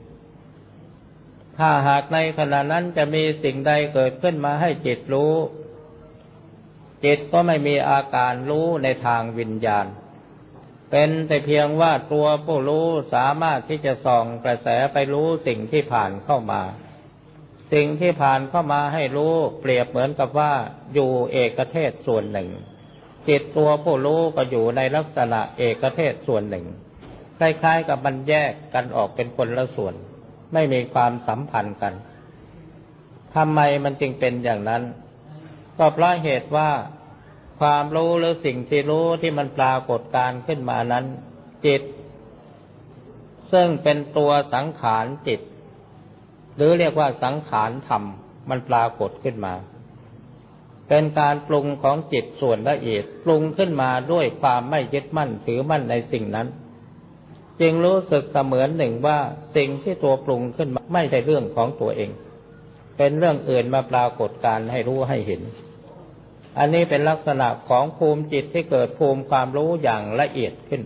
ถ้าหากในขณะนั้นจะมีสิ่งใดเกิดขึ้นมาให้จิตรู้จิตก็ไม่มีอาการรู้ในทางวิญญาณเป็นแต่เพียงว่าตัวผู้รู้สามารถที่จะส่องกระแสไปรู้สิ่งที่ผ่านเข้ามาสิ่งที่ผ่านเข้ามาให้รู้เปรียบเหมือนกับว่าอยู่เอกเทศส่วนหนึ่งจิตตัวผู้รู้ก็อยู่ในลักษณะเอกเทศส่วนหนึ่งคล้ายๆกับมันแยกกันออกเป็นคนละส่วนไม่มีความสัมพันธ์กันทำไมมันจึงเป็นอย่างนั้นก็เพราะเหตุว่าความรู้หรือสิ่งที่รู้ที่มันปรากฏการขึ้นมานั้นจิตซึ่งเป็นตัวสังขารจิตหรือเรียกว่าสังขารธรรมมันปรากฏขึ้นมาเป็นการปรุงของจิตส่วนละเอียดปรุงขึ้นมาด้วยความไม่ยึดมั่นถือมั่นในสิ่งนั้นจึงรู้สึกเสมือนหนึ่งว่าสิ่งที่ตัวปรุงขึ้นมาไม่ใช่เรื่องของตัวเองเป็นเรื่องอื่นมาปรากฏการให้รู้ให้เห็นอันนี้เป็นลักษณะของภูมิจิตที่เกิดภูมิความรู้อย่างละเอียดขึ้น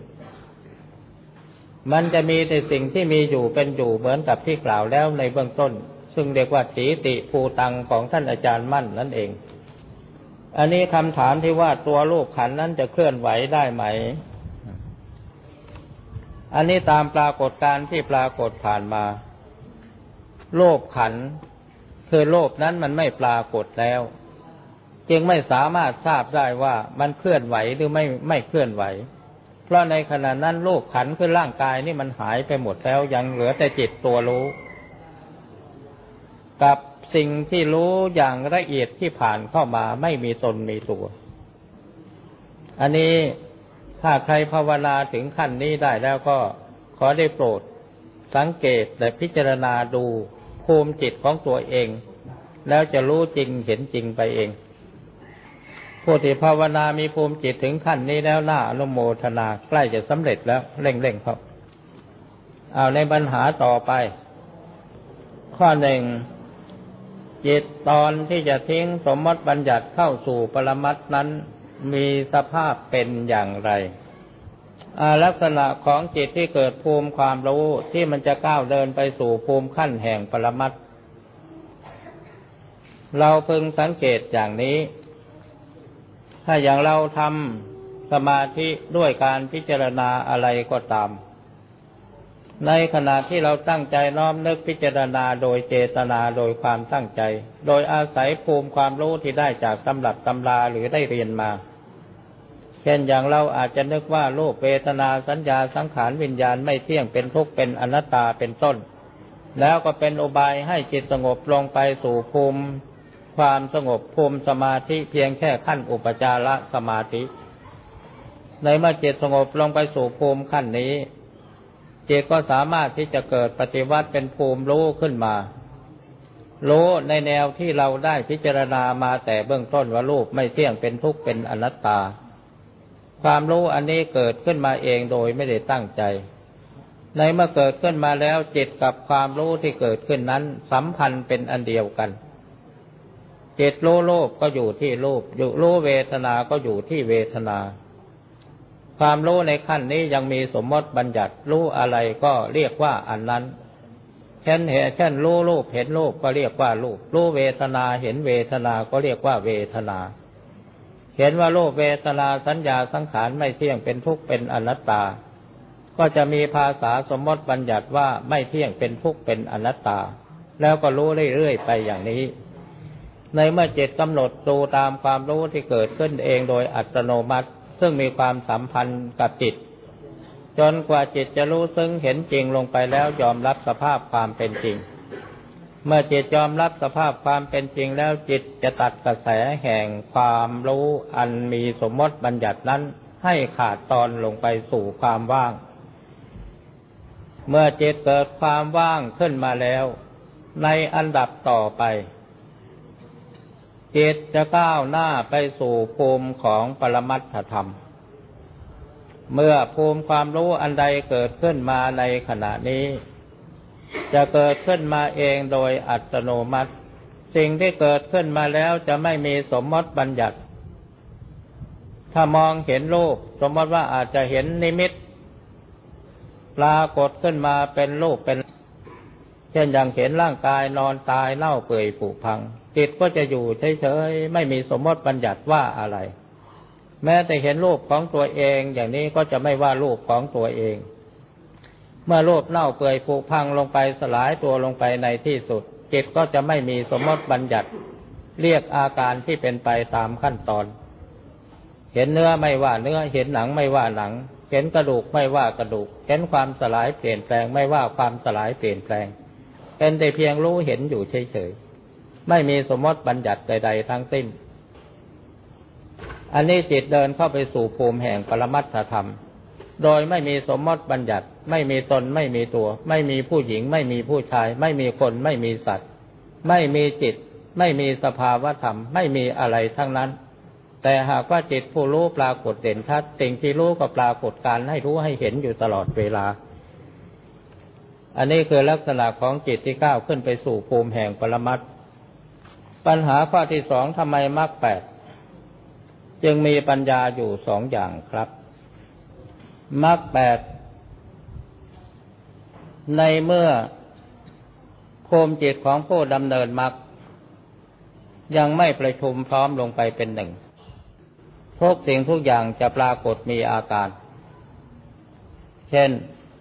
มันจะมีแต่สิ่งที่มีอยู่เป็นอยู่เหมือนกับที่กล่าวแล้วในเบื้องต้นซึ่งเรียกว่าถีติภูตังของท่านอาจารย์มั่นนั่นเองอันนี้คำถามที่ว่าตัวรูปขันธ์นั้นจะเคลื่อนไหวได้ไหมอันนี้ตามปรากฏการณ์ที่ปรากฏผ่านมาโลภขันธ์คือโลภนั้นมันไม่ปรากฏแล้วจึงไม่สามารถทราบได้ว่ามันเคลื่อนไหวหรือไม่ไม่เคลื่อนไหวเพราะในขณะนั้นโลภขันธ์คือร่างกายนี่มันหายไปหมดแล้วยังเหลือแต่จิตตัวรู้กับสิ่งที่รู้อย่างละเอียดที่ผ่านเข้ามาไม่มีตนมีตัวอันนี้ถ้าใครภาวนาถึงขั้นนี้ได้แล้วก็ขอได้โปรดสังเกตและพิจารณาดูภูมิจิตของตัวเองแล้วจะรู้จริงเห็นจริงไปเองผู้ที่ภาวนามีภูมิจิตถึงขั้นนี้แล้วน่าอนุโมทนาใกล้จะสำเร็จแล้วเร่งๆครับเอาในปัญหาต่อไปข้อหนึ่งจิตตอนที่จะทิ้งสมมติบัญญัติเข้าสู่ปรมัตถ์นั้นมีสภาพเป็นอย่างไรลักษณะของจิตที่เกิดภูมิความรู้ที่มันจะก้าวเดินไปสู่ภูมิขั้นแห่งปรมัตถ์เราพึงสังเกตอย่างนี้ถ้าอย่างเราทำสมาธิด้วยการพิจารณาอะไรก็ตามในขณะที่เราตั้งใจน้อมนึกพิจารณาโดยเจตนาโดยความตั้งใจโดยอาศัยภูมิความรู้ที่ได้จากตำรับตำราหรือได้เรียนมาเช่นอย่างเราอาจจะนึกว่ารูปเวทนาสัญญาสังขารวิญญาณไม่เที่ยงเป็นทุกข์เป็นอนัตตาเป็นต้นแล้วก็เป็นอุบายให้จิตสงบลงไปสู่ภูมิความสงบภูมิสมาธิเพียงแค่ขั้นอุปจารสมาธิในเมื่อจิตสงบลงไปสู่ภูมิขั้นนี้จิตก็สามารถที่จะเกิดปฏิวัติเป็นภูมิรู้ขึ้นมารู้ในแนวที่เราได้พิจารณามาแต่เบื้องต้นว่ารูปไม่เที่ยงเป็นทุกข์เป็นอนัตตาความรู้อันนี้เกิดขึ้นมาเองโดยไม่ได้ตั้งใจในเมื่อเกิดขึ้นมาแล้วจิตกับความรู้ที่เกิดขึ้นนั้นสัมพันธ์เป็นอันเดียวกันจิตรู้รูปก็อยู่ที่รูปอยู่รู้เวทนาก็อยู่ที่เวทนาความรู้ในขั้นนี้ยังมีสมมติบัญญัติรู้อะไรก็เรียกว่าอันนั้นเช่นเห็นเช่นรู้รูปเห็นรูปก็เรียกว่ารูปรู้เวทนาเห็นเวทนาก็เรียกว่าเวทนาเห็นว่ารูปเวทนาสัญญาสังขารไม่เที่ยงเป็นทุกข์เป็นอนัตตาก็จะมีภาษาสมมติบัญญัติว่าไม่เที่ยงเป็นทุกข์เป็นอนัตตาแล้วก็รู้เรื่อยๆไปอย่างนี้ในเมื่อจิตกำหนดดูตามความรู้ที่เกิดขึ้นเองโดยอัตโนมัติซึ่งมีความสัมพันธ์กับจิตจนกว่าจิตจะรู้ซึ้งเห็นจริงลงไปแล้วยอมรับสภาพความเป็นจริงเมื่อจิตยอมรับสภาพความเป็นจริงแล้วจิตจะตัดกระแสแห่งความรู้อันมีสมมติบัญญัตินั้นให้ขาดตอนลงไปสู่ความว่างเมื่อจิตเกิดความว่างขึ้นมาแล้วในอันดับต่อไปจิตจะก้าวหน้าไปสู่ภูมิของปรมัตถธรรมเมื่อภูมิความรู้อันใดเกิดขึ้นมาในขณะนี้จะเกิดขึ้นมาเองโดยอัตโนมัติสิ่งที่เกิดขึ้นมาแล้วจะไม่มีสมมติบัญญัติถ้ามองเห็นรูปสมมติว่าอาจจะเห็นนิมิตปรากฏขึ้นมาเป็นรูปเป็นเช่นอย่างเห็นร่างกายนอนตายเน่าเปื่อยผุพังจิตก็จะอยู่เฉยๆไม่มีสมมติบัญญัติว่าอะไรแม้แต่เห็นรูปของตัวเองอย่างนี้ก็จะไม่ว่ารูปของตัวเองเมื่อรูปเน่าเปื่อยผุพังลงไปสลายตัวลงไปในที่สุดจิตก็จะไม่มีสมมติบัญญัติเรียกอาการที่เป็นไปตามขั้นตอนเห็นเนื้อไม่ว่าเนื้อเห็นหนังไม่ว่าหนังเห็นกระดูกไม่ว่ากระดูกเห็นความสลายเปลี่ยนแปลงไม่ว่าความสลายเปลี่ยนแปลงเป็นแต่เพียงรู้เห็นอยู่เฉยๆไม่มีสมมติบัญญัติใดๆทั้งสิ้นอันนี้จิตเดินเข้าไปสู่ภูมิแห่งปรมัตถธรรมโดยไม่มีสมมติบัญญัติไม่มีตนไม่มีตัวไม่มีผู้หญิงไม่มีผู้ชายไม่มีคนไม่มีสัตว์ไม่มีจิตไม่มีสภาวธรรมไม่มีอะไรทั้งนั้นแต่หากว่าจิตผู้รู้ปรากฏเด่นชัดสิ่งที่รู้ก็ปรากฏการให้รู้ให้เห็นอยู่ตลอดเวลาอันนี้คือลักษณะของจิตที่ก้าวขึ้นไปสู่ภูมิแห่งปรมัตถ์ปัญหาข้อที่สองทำไมมรรคแปดจึงมีปัญญาอยู่สองอย่างครับมรรคแปดในเมื่อภูมิจิตของผู้ดำเนินมรรคยังไม่ประชุมพร้อมลงไปเป็นหนึ่งทุกสิ่งทุกอย่างจะปรากฏมีอาการเช่น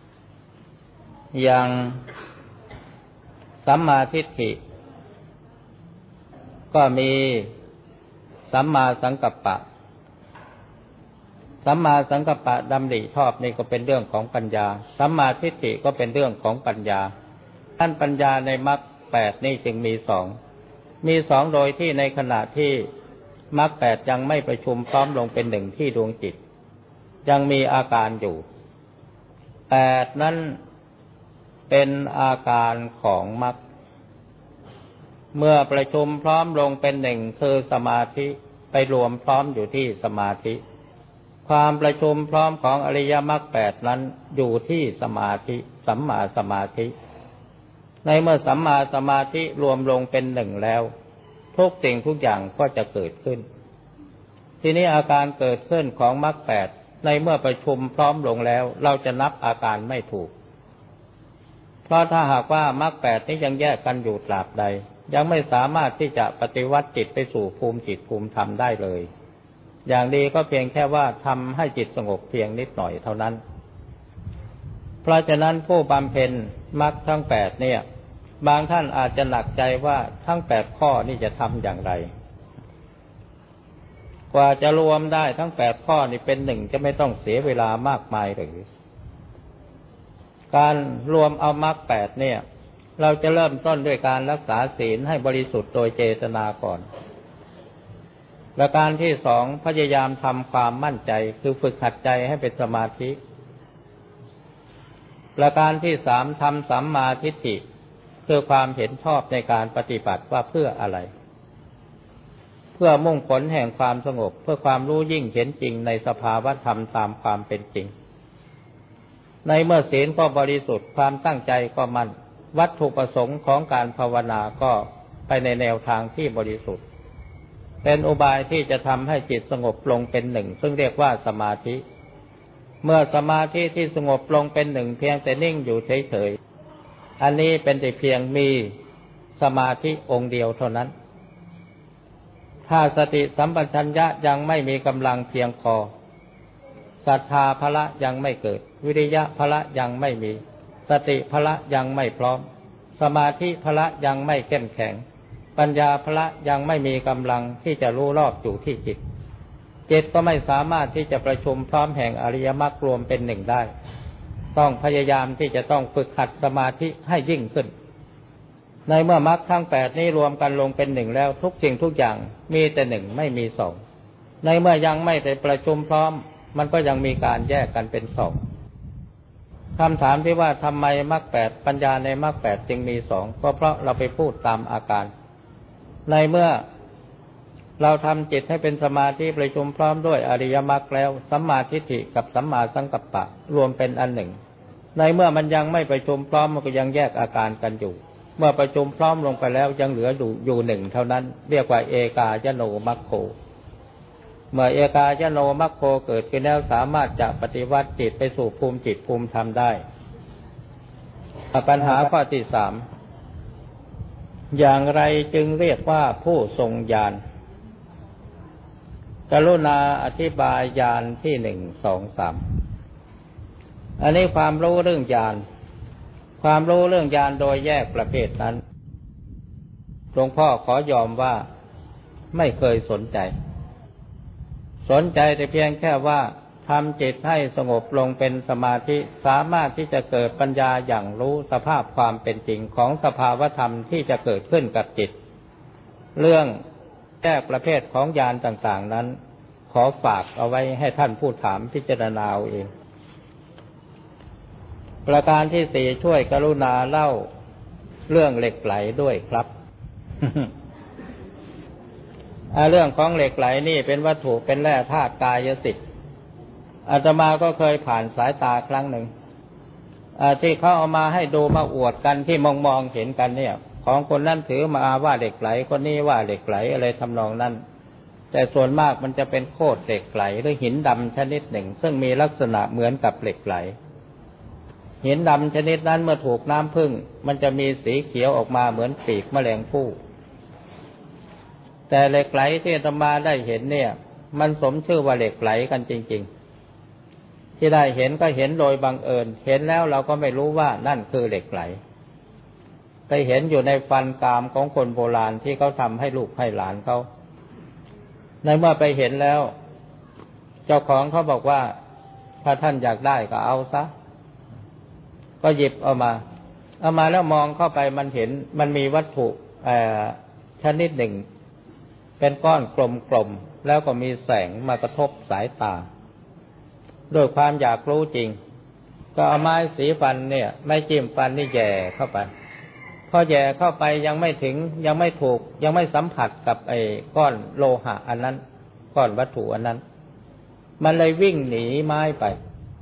อย่างสัมมาทิฏฐิก็มีสัมมาสังกัปปะสัมมาสังกัปปะดำริชอบนี่ก็เป็นเรื่องของปัญญาสัมมาทิฏฐิก็เป็นเรื่องของปัญญาท่านปัญญาในมรรคแปดนี่จึงมีสองมีสองโดยที่ในขณะที่มรรคแปดยังไม่ประชุมพร้อมลงเป็นหนึ่งที่ดวงจิตยังมีอาการอยู่แปดนั้นเป็นอาการของมรรคเมื่อประชุมพร้อมลงเป็นหนึ่งคือสมาธิไปรวมพร้อมอยู่ที่สมาธิความประชุมพร้อมของอริยมรรคแปดนั้นอยู่ที่สมาธิสัมมาสมาธิในเมื่อสัมมาสมาธิรวมลงเป็นหนึ่งแล้วทุกสิ่งทุกอย่างก็จะเกิดขึ้นทีนี้อาการเกิดขึ้นของมรรคแปดในเมื่อประชุมพร้อมลงแล้วเราจะนับอาการไม่ถูกเพราะถ้าหากว่ามรรคแปดนี้ยังแยกกันอยู่ตราบใดยังไม่สามารถที่จะปฏิวัติจิตไปสู่ภูมิจิตภูมิธรรมได้เลยอย่างดีก็เพียงแค่ว่าทำให้จิตสงบเพียงนิดหน่อยเท่านั้นเพราะฉะนั้นผู้บำเพ็ญมรรคทั้งแปดเนี่ยบางท่านอาจจะหนักใจว่าทั้งแปดข้อนี่จะทำอย่างไรกว่าจะรวมได้ทั้งแปดข้อนี่เป็นหนึ่งจะไม่ต้องเสียเวลามากมายหรือการรวมเอามรรคแปดเนี่ยเราจะเริ่มต้นด้วยการรักษาศีลให้บริสุทธิ์โดยเจตนาก่อนประการที่สองพยายามทำความมั่นใจคือฝึกหัดใจให้เป็นสมาธิประการที่สามทำสัมมาทิฏฐิคือความเห็นชอบในการปฏิบัติว่าเพื่ออะไรเพื่อมุ่งผลแห่งความสงบเพื่อความรู้ยิ่งเห็นจริงในสภาวธรรมตามความเป็นจริงในเมื่อศีลก็บริสุทธิ์ความตั้งใจก็มั่นวัตถุประสงค์ของการภาวนาก็ไปในแนวทางที่บริสุทธิ์เป็นอุบายที่จะทำให้จิตสงบลงเป็นหนึ่งซึ่งเรียกว่าสมาธิเมื่อสมาธิที่สงบลงเป็นหนึ่งเพียงแต่นิ่งอยู่เฉยๆอันนี้เป็นแต่เพียงมีสมาธิองค์เดียวเท่านั้นถ้าสติสัมปชัญญะยังไม่มีกำลังเพียงพอศรัทธาภละยังไม่เกิดวิริยะภละยังไม่มีสติภละยังไม่พร้อมสมาธิภละยังไม่เข้มแข็งปัญญาภละยังไม่มีกำลังที่จะรู้รอบอยู่ที่จิตจิตก็ไม่สามารถที่จะประชุมพร้อมแห่งอริยมรรครวมเป็นหนึ่งได้ต้องพยายามที่จะต้องฝึกหัดสมาธิให้ยิ่งขึ้นในเมื่อมรรคทั้งแปดนี้รวมกันลงเป็นหนึ่งแล้วทุกสิ่งทุกอย่างมีแต่หนึ่งไม่มีสองในเมื่อยังไม่ได้ประชุมพร้อมมันก็ยังมีการแยกกันเป็นสองคำถามที่ว่าทำไมมรรคแปดปัญญาในมรรคแปดจึงมีสองก็เพราะเราไปพูดตามอาการในเมื่อเราทำจิตให้เป็นสมาธิประชุมพร้อมด้วยอริยมรรคแล้วสัมมาทิฏฐิกับสัมมาสังกัปปะรวมเป็นอันหนึ่งในเมื่อมันยังไม่ประชุมพร้อมมันก็ยังแยกอาการกันอยู่เมื่อประชุมพร้อมลงไปแล้วยังเหลืออยู่อยู่หนึ่งเท่านั้นเรียกว่าเอกายโนมัคโคเมื่อเอกายโนมัคโคเกิดขึ้นแล้วสามารถจะปฏิวัติจิตไปสู่ภูมิจิตภูมิธรรมได้ปัญหาข้อที่สามอย่างไรจึงเรียกว่าผู้ทรงญาณกรุณาอธิบายญาณที่หนึ่งสองสามอันนี้ความรู้เรื่องญาณความรู้เรื่องญาณโดยแยกประเภทนั้นหลวงพ่อขอยอมว่าไม่เคยสนใจสนใจแต่เพียงแค่ว่าทำจิตให้สงบลงเป็นสมาธิสามารถที่จะเกิดปัญญาอย่างรู้สภาพความเป็นจริงของสภาวธรรมที่จะเกิดขึ้นกับจิตเรื่องแยกประเภทของญาณต่างๆนั้นขอฝากเอาไว้ให้ท่านผู้ถามพิจารณาเอาเองประการที่สี่ช่วยกรุณาเล่าเรื่องเหล็กไหลด้วยครับ เรื่องของเหล็กไหลนี่เป็นวัตถุเป็นแร่ธาตุกายสิทธิ์อาตมาก็เคยผ่านสายตาครั้งหนึ่งที่เขาเอามาให้ดูมาอวดกันที่มองมองเห็นกันเนี่ยของคนนั้นถือมาว่าเหล็กไหลคนนี้ว่าเหล็กไหลอะไรทำนองนั้นแต่ส่วนมากมันจะเป็นโคตรเหล็กไหลหรือหินดำชนิดหนึ่งซึ่งมีลักษณะเหมือนกับเหล็กไหลหินดำชนิดนั้นเมื่อถูกน้ำผึ้งมันจะมีสีเขียวออกมาเหมือนปีกแมลงภู่แต่เหล็กไหลที่อาตมาได้เห็นเนี่ยมันสมชื่อว่าเหล็กไหลกันจริงๆที่ได้เห็นก็เห็นโดยบังเอิญเห็นแล้วเราก็ไม่รู้ว่านั่นคือเหล็กไหลไปเห็นอยู่ในฟันกรามของคนโบราณที่เขาทำให้ลูกให้หลานเขาในเมื่อไปเห็นแล้วเจ้าของเขาบอกว่าถ้าท่านอยากได้ก็เอาซะก็หยิบเอามาเอามาแล้วมองเข้าไปมันเห็นมันมีวัตถุชนิดหนึ่งเป็นก้อนกลมๆแล้วก็มีแสงมากระทบสายตาด้วยความอยากรู้จริงก็เอาไม้สีฟันเนี่ยไม้จิ้มฟันนี่แย่เข้าไปพอแย่เข้าไปยังไม่ถึงยังไม่ถูกยังไม่สัมผัสกับไอ้ก้อนโลหะอันนั้นก้อนวัตถุอันนั้นมันเลยวิ่งหนีไม้ไป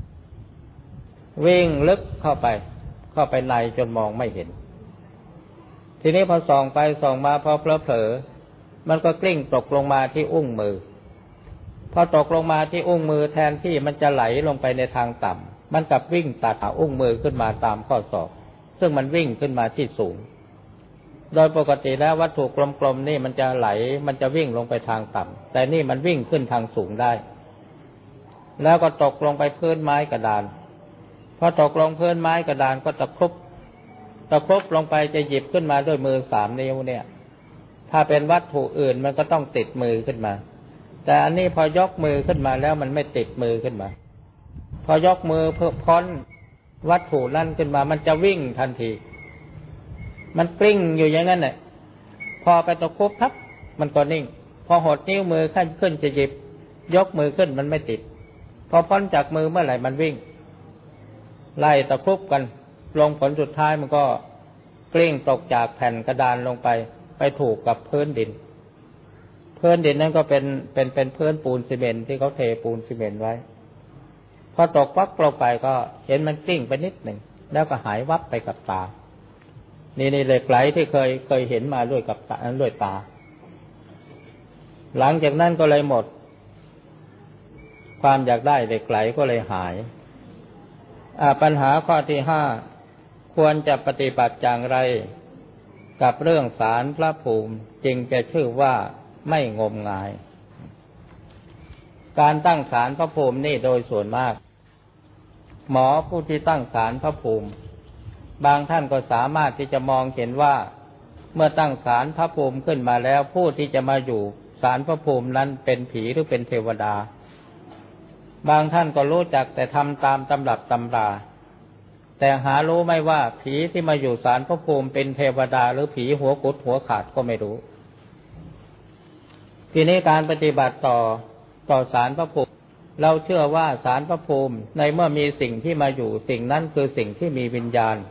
วิ่งลึกเข้าไปเข้าไปในจนมองไม่เห็นทีนี้พอส่องไปส่องมาพอเผลอๆมันก็กลิ้งตกลงมาที่อุ้งมือพอตกลงมาที่อุ้งมือแทนที่มันจะไหลลงไปในทางต่ำมันกลับวิ่งตัดอุ้งมือขึ้นมาตามข้อศอกซึ่งมันวิ่งขึ้นมาที่สูงโดยปกติแล้ววัตถุกลมๆนี่มันจะไหลมันจะวิ่งลงไปทางต่ำแต่นี่มันวิ่งขึ้นทางสูงได้แล้วก็ตกลงไปพื้นไม้กระดานพอตกลงพื้นไม้กระดานก็ตะครุบตะครุบลงไปจะหยิบขึ้นมาด้วยมือสามนิ้วเนี่ยถ้าเป็นวัตถุอื่นมันก็ต้องติดมือขึ้นมาแต่อันนี้พอยกมือขึ้นมาแล้วมันไม่ติดมือขึ้นมาพอยกมือเพื่อพ้นวัตถุนั่นขึ้นมามันจะวิ่งทันทีมันกลิ้งอยู่อย่างนั้นแหละพอไปตะครุบทับมันก็นิ่งพอหดนิ้วมือขึ้นขึ้นจะหยิบยกมือขึ้นมันไม่ติดพอพ้นจากมือเมื่อไหร่มันวิ่งไล่ตะครุบกันลงผลสุดท้ายมันก็กลิ้งตกจากแผ่นกระดานลงไปไปถูกกับพื้นดินพื้นดินนั้นก็เป็นเป็นเป็นพื้นปูนซีเมนต์ที่เขาเทปูนซีเมนต์ไว้พอตกปักลงไปก็เห็นมันกลิ้งไปนิดหนึ่งแล้วก็หายวับไปกับตานี่นี่เหล็กไหลที่เคยเคยเห็นมาด้วยกับตาด้วยตาหลังจากนั้นก็เลยหมดความอยากได้เหล็กไหลก็เลยหายปัญหาข้อที่ห้าควรจะปฏิบัติอย่างไรกับเรื่องศาลพระภูมิจึงจะชื่อว่าไม่งมงายการตั้งศาลพระภูมินี่โดยส่วนมากหมอผู้ที่ตั้งศาลพระภูมิบางท่านก็สามารถที่จะมองเห็นว่าเมื่อตั้งศาลพระภูมิขึ้นมาแล้วผู้ที่จะมาอยู่ศาลพระภูมินั้นเป็นผีหรือเป็นเทวดาบางท่านก็รู้จักแต่ทำตามตำรับตำราแต่หารู้ไม่ว่าผีที่มาอยู่ศาลพระภูมิเป็นเทวดาหรือผีหัวกุดหัวขาดก็ไม่รู้ทีนี้การปฏิบัติต่อต่อศาลพระภูมิเราเชื่อว่าศาลพระภูมิในเมื่อมีสิ่งที่มาอยู่สิ่งนั้นคือสิ่งที่มีวิญญาณ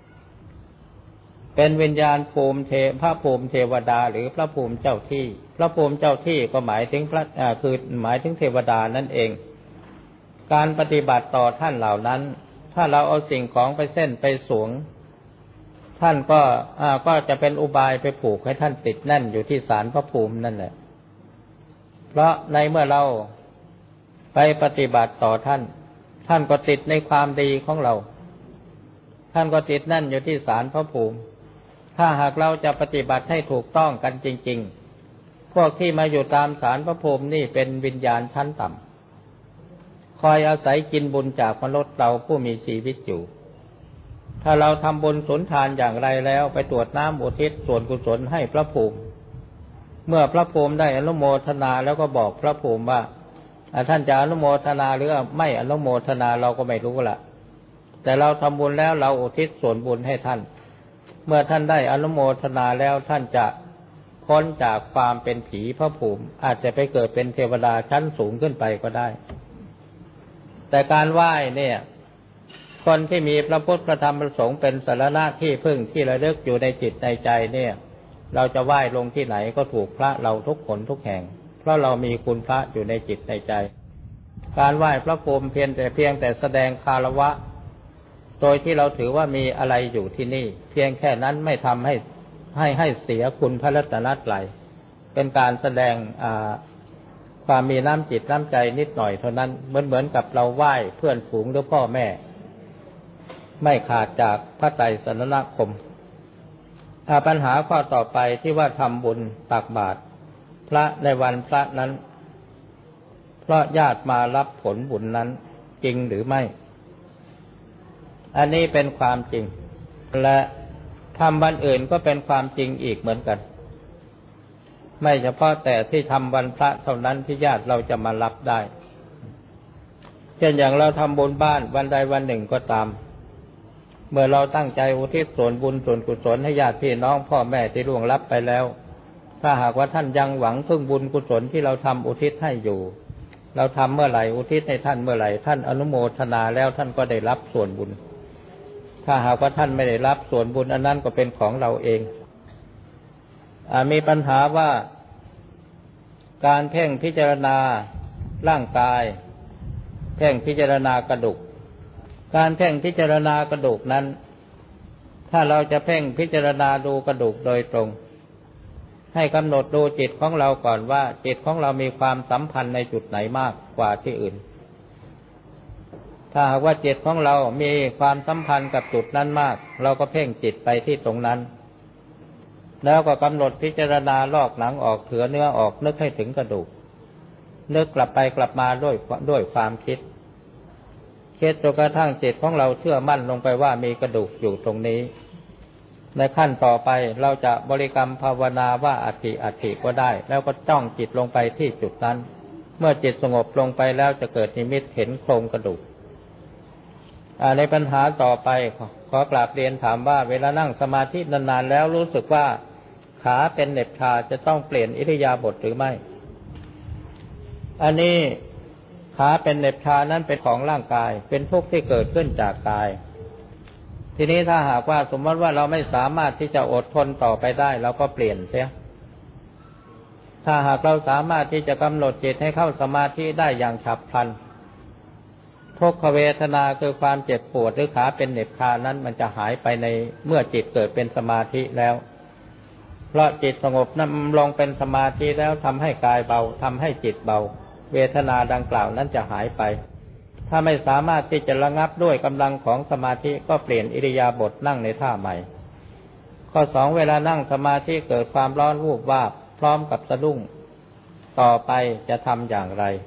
เป็นวิญญาณภูมิเทพระภูมิเทวดาหรือพระภูมิเจ้าที่พระภูมิเจ้าที่ก็หมายถึงพระอ่าคือหมายถึงเทวดานั่นเองการปฏิบัติต่อท่านเหล่านั้นถ้าเราเอาสิ่งของไปเส้นไปสวงท่านก็อ่าก็จะเป็นอุบายไปผูกให้ท่านติดแน่นอยู่ที่ศาลพระภูมินั่นแหละเพราะในเมื่อเราไปปฏิบัติต่อท่านท่านก็ติดในความดีของเราท่านก็ติดแน่นอยู่ที่ศาลพระภูมิถ้าหากเราจะปฏิบัติให้ถูกต้องกันจริงๆพวกที่มาอยู่ตามศาลพระภูมินี่เป็นวิญญาณชั้นต่ำคอยอาศัยกินบุญจากมนุษย์เราผู้มีชีวิตอยู่ถ้าเราทำบุญสุนทานอย่างไรแล้วไปตรวจน้ำอุทิศส่วนกุศลให้พระภูมิเมื่อพระภูมิได้อนุโมทนาแล้วก็บอกพระภูมิว่าท่านจะอนุโมทนาหรือไม่อนุโมทนาเราก็ไม่รู้ละแต่เราทำบุญแล้วเราอุทิศส่วนบุญให้ท่านเมื่อท่านได้อนุโมทนาแล้วท่านจะพ้นจากความเป็นผีพระภูมิอาจจะไปเกิดเป็นเทวดาชั้นสูงขึ้นไปก็ได้แต่การไหว้เนี่ยคนที่มีพระพุทธพระธรรมพระสงฆ์เป็นสรณะที่พึ่งที่ระลึกอยู่ในจิตในใจเนี่ยเราจะไหว้ลงที่ไหนก็ถูกพระเราทุกคนทุกแห่งเพราะเรามีคุณพระอยู่ในจิตในใจการไหว้พระภูมิเพียงแต่เพียงแต่แสดงคารวะโดยที่เราถือว่ามีอะไรอยู่ที่นี่เพียงแค่นั้นไม่ทำให้ให้ให้เสียคุณพระรัตนตรัยเป็นการแสดงอ่าความมีน้ำจิตน้ำใจนิดหน่อยเท่านั้นเหมือนเหมือนกับเราไหว้เพื่อนฝูงหรือพ่อแม่ไม่ขาดจากพระไตรสรณคมปัญหาข้อต่อไปที่ว่าทำบุญตักบาตรพระในวันพระนั้นเพราะญาติมารับผลบุญนั้นจริงหรือไม่อันนี้เป็นความจริงและทำวันอื่นก็เป็นความจริงอีกเหมือนกันไม่เฉพาะแต่ที่ทำวันพระเท่านั้นที่ญาติเราจะมารับได้เช่นอย่างเราทำบุญบ้านวันใดวันหนึ่งก็ตามเมื่อเราตั้งใจอุทิศส่วนบุญส่วนกุศลให้ญาติพี่น้องพ่อแม่ที่ล่วงลับไปแล้วถ้าหากว่าท่านยังหวังพึ่งบุญกุศลที่เราทำอุทิศให้อยู่เราทำเมื่อไหร่อุทิศให้ท่านเมื่อไหร่ท่านอนุโมทนาแล้วท่านก็ได้รับส่วนบุญถ้าหากว่าท่านไม่ได้รับส่วนบุญอันนั้นก็เป็นของเราเองมีปัญหาว่าการเพ่งพิจารณาร่างกายเพ่งพิจารณากระดูกการเพ่งพิจารณากระดูกนั้นถ้าเราจะเพ่งพิจารณาดูกระดูกโดยตรงให้กำหนดดูจิตของเราก่อนว่าจิตของเรามีความสัมพันธ์ในจุดไหนมากกว่าที่อื่นถ้าหากว่าจิตของเรามีความสัมพันธ์กับจุดนั้นมากเราก็เพ่งจิตไปที่ตรงนั้นแล้วก็กำหนดพิจารณาลอกหนังออกเถือเนื้อออกนึกให้ถึงกระดูกนึกกลับไปกลับมาด้วยด้วยความคิดคิดจนกระทั่งจิตของเราเชื่อมั่นลงไปว่ามีกระดูกอยู่ตรงนี้ในขั้นต่อไปเราจะบริกรรมภาวนาว่าอัตถิอัตถิก็ได้แล้วก็จ้องจิตลงไปที่จุดนั้นเมื่อจิตสงบลงไปแล้วจะเกิดนิมิตเห็นโครงกระดูกในปัญหาต่อไปขอกราบเรียนถามว่าเวลานั่งสมาธินานๆแล้วรู้สึกว่าขาเป็นเหน็บชาจะต้องเปลี่ยนอิริยาบถหรือไม่อันนี้ขาเป็นเหน็บชานั้นเป็นของร่างกายเป็นทุกข์ที่เกิดขึ้นจากกายทีนี้ถ้าหากว่าสมมติว่าเราไม่สามารถที่จะอดทนต่อไปได้เราก็เปลี่ยนเสียถ้าหากเราสามารถที่จะกำหนดจิตให้เข้าสมาธิได้อย่างฉับพลันทุกขเวทนาคือความเจ็บปวดหรือขาเป็นเหน็บชานั้นมันจะหายไปในเมื่อจิตเกิดเป็นสมาธิแล้วเพราะจิตสงบนั้นลงเป็นสมาธิแล้วทำให้กายเบาทำให้จิตเบาเวทนาดังกล่าวนั้นจะหายไปถ้าไม่สามารถที่จะระงับด้วยกำลังของสมาธิก็เปลี่ยนอิริยาบถนั่งในท่าใหม่ข้อสองเวลานั่งสมาธิเกิดความร้อนวูบวาบพร้อมกับสะดุ้งต่อไปจะทำอย่างไร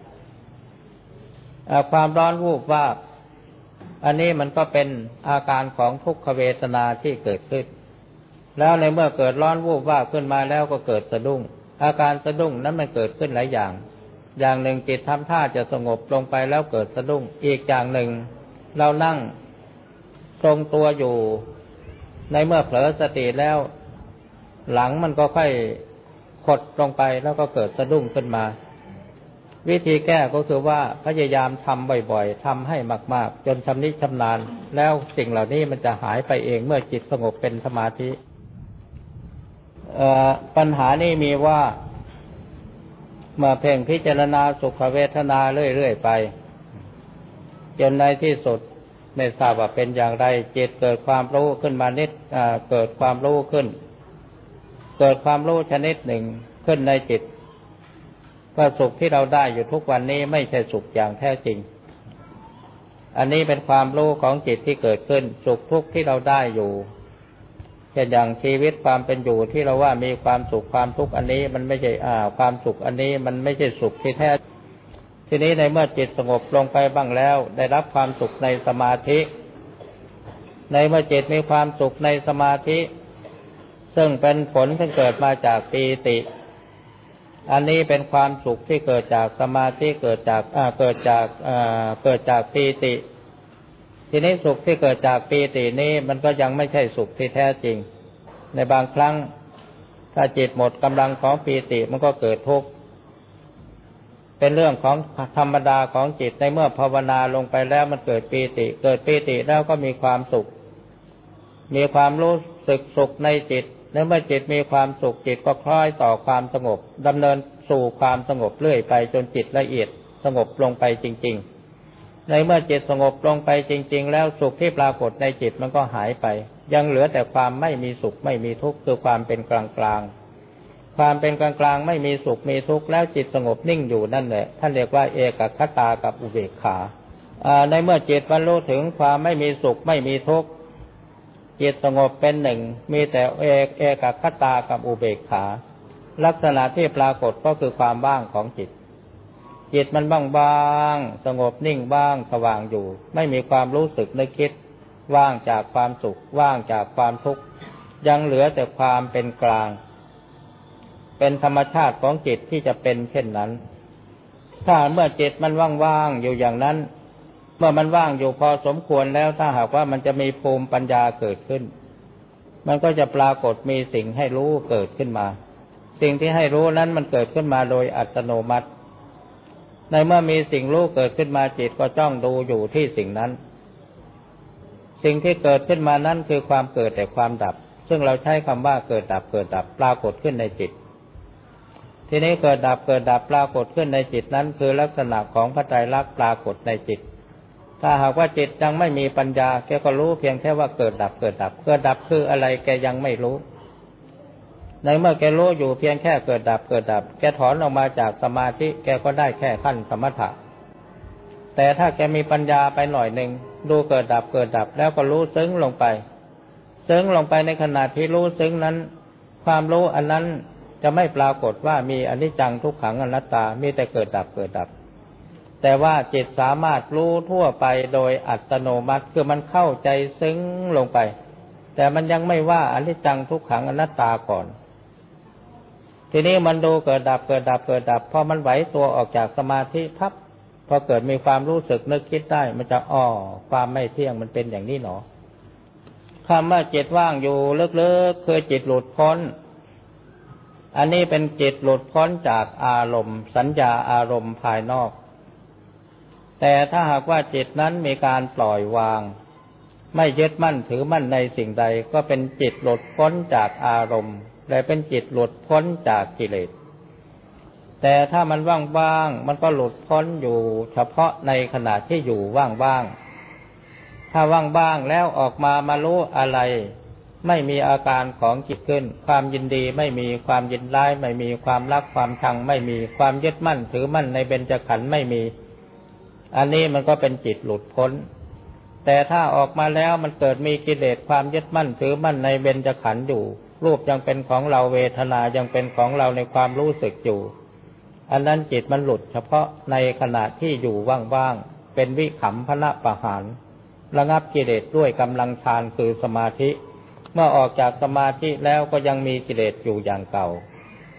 ความร้อนวูบวาบอันนี้มันก็เป็นอาการของทุกขเวทนาที่เกิดขึ้นแล้วในเมื่อเกิดร้อนวูบวาบขึ้นมาแล้วก็เกิดสะดุ้งอาการสะดุ้งนั้นมันเกิดขึ้นหลายอย่างอย่างหนึ่งจิตทำท่าจะสงบลงไปแล้วเกิดสะดุ้งอีกอย่างหนึ่งเรานั่งทรงตัวอยู่ในเมื่อเผลอสติแล้วหลังมันก็ค่อยขดลงไปแล้วก็เกิดสะดุ้งขึ้นมาวิธีแก้ก็คือว่าพยายามทำบ่อยๆทำให้มากๆจนชำนิชำนาญแล้วสิ่งเหล่านี้มันจะหายไปเองเมื่อจิตสงบเป็นสมาธิปัญหานี้มีว่าเมื่อเพ่งพิจารณาสุขเวทนาเรื่อยๆไปจนในที่สุดไม่ทราบว่าเป็นอย่างไรจิตเกิดความรู้ขึ้นมานิดเกิดความรู้ขึ้นเกิดความรู้ชนิดหนึ่งขึ้นในจิตว่าสุขที่เราได้อยู่ทุกวันนี้ไม่ใช่สุขอย่างแท้จริงอันนี้เป็นความรู้ของจิตที่เกิดขึ้นสุขทุกข์ที่เราได้อยู่เช่นอย่างชีวิตความเป็นอยู่ที่เราว่ามีความสุขความทุกข์อันนี้มันไม่ใช่อ่าความสุขอันนี้มันไม่ใช่สุขที่แท้ทีนี้ในเมื่อจิตสงบลงไปบ้างแล้วได้รับความสุขในสมาธิในเมื่อจิตมีความสุขในสมาธิซึ่งเป็นผลที่เกิดมาจากปีติอันนี้เป็นความสุขที่เกิดจากสมาธิเกิดจากอ่าเกิดจากอ่าเกิดจากปีติทีนี้สุขที่เกิดจากปีตินี้มันก็ยังไม่ใช่สุขที่แท้จริงในบางครั้งถ้าจิตหมดกำลังของปีติมันก็เกิดทุกข์เป็นเรื่องของธรรมดาของจิตในเมื่อภาวนาลงไปแล้วมันเกิดปีติเกิดปีติแล้วก็มีความสุขมีความรู้สึกสุขในจิตในเมื่อจิตมีความสุขจิตก็คล้อยต่อความสงบดำเนินสู่ความสงบเรื่อยไปจนจิตละเอียดสงบลงไปจริงๆในเมื่อจิตสงบลงไปจริงๆแล้วสุขที่ปรากฏในจิตมันก็หายไปยังเหลือแต่ความไม่มีสุขไม่มีทุกข์คือความเป็นกลางๆความเป็นกลางๆไม่มีสุขมีทุกข์แล้วจิตสงบนิ่งอยู่นั่นแหละท่านเรียกว่าเอกคตากับอุเบกขาในเมื่อจิตบรรลุถึงความไม่มีสุขไม่มีทุกข์จิตสงบเป็นหนึ่งมีแต่เอกเอกคตากับอุเบกขาลักษณะที่ปรากฏก็คือความว่างของจิตจิตมันบ้างๆสงบนิ่งบ้างสว่างอยู่ไม่มีความรู้สึกนึกคิดว่างจากความสุขว่างจากความทุกข์ยังเหลือแต่ความเป็นกลางเป็นธรรมชาติของจิตที่จะเป็นเช่นนั้นถ้าเมื่อจิตมันว่างๆอยู่อย่างนั้นเมื่อมันว่างอยู่พอสมควรแล้วถ้าหากว่ามันจะมีภูมิปัญญาเกิดขึ้นมันก็จะปรากฏมีสิ่งให้รู้เกิดขึ้นมาสิ่งที่ให้รู้นั้นมันเกิดขึ้นมาโดยอัตโนมัติในเมื่อมีสิ่งรู้เกิดขึ้นมาจิตก็จ้องดูอยู่ที่สิ่งนั้นสิ่งที่เกิดขึ้นมานั้นคือความเกิดแต่ความดับซึ่งเราใช้คำว่าเกิดดับเกิดดับปรากฏขึ้นในจิตทีนี้เกิดดับเกิดดับปรากฏขึ้นในจิตนั้นคือลักษณะของพระไตรลักษณ์ปรากฏในจิตถ้าหากว่าจิตยังไม่มีปัญญาแกก็รู้เพียงแค่ว่าเกิดดับเกิดดับเกิดดับคืออะไรแกยังไม่รู้ในเมื่อแกรู้อยู่เพียงแค่เกิดดับเกิดดับแกถอนออกมาจากสมาธิแกก็ได้แค่ขั้นสมถะแต่ถ้าแกมีปัญญาไปหน่อยหนึ่งดูเกิดดับเกิดดับแล้วก็รู้ซึ้งลงไปซึ้งลงไปในขณะที่รู้ซึ้งนั้นความรู้อันนั้นจะไม่ปรากฏว่ามีอนิจจังทุกขังอนัตตามีแต่เกิดดับเกิดดับแต่ว่าจิตสามารถรู้ทั่วไปโดยอัตโนมัติคือมันเข้าใจซึ้งลงไปแต่มันยังไม่ว่าอนิจจังทุกขังอนัตตาก่อนทีนี้มันดูเกิดดับเกิดดับเกิดดับพอมันไหวตัวออกจากสมาธิพับพอเกิดมีความรู้สึกนึกคิดได้มันจะอ้อความไม่เที่ยงมันเป็นอย่างนี้หนอคำว่าจิตว่างอยู่ลึกๆคือจิตหลุดพ้นอันนี้เป็นจิตหลุดพ้นจากอารมณ์สัญญาอารมณ์ภายนอกแต่ถ้าหากว่าจิตนั้นมีการปล่อยวางไม่ยึดมั่นถือมั่นในสิ่งใดก็เป็นจิตหลุดพ้นจากอารมณ์และเป็นจิตหลุดพ้นจากกิเลสแต่ถ้ามันว่างๆมันก็หลุดพ้นอยู่เฉพาะในขณะที่อยู่ว่างๆถ้าว่างๆแล้วออกมามารู้อะไรไม่มีอาการของจิตขึ้นความยินดีไม่มีความยินร้ายไม่มีความรักความชังไม่มีความยึดมั่นถือมั่นในเบญจขันธ์ไม่มีอันนี้มันก็เป็นจิตหลุดพ้นแต่ถ้าออกมาแล้วมันเกิดมีกิเลสความยึดมั่นถือมั่นในเบญจขันธ์อยู่รูปยังเป็นของเราเวทนายังเป็นของเราในความรู้สึกอยู่อันนั้นจิตมันหลุดเฉพาะในขณะที่อยู่ว่างๆเป็นวิขำพนะปะหารระงับกิเลสด้วยกำลังฌานคือสมาธิเมื่อออกจากสมาธิแล้วก็ยังมีกิเลสอยู่อย่างเก่า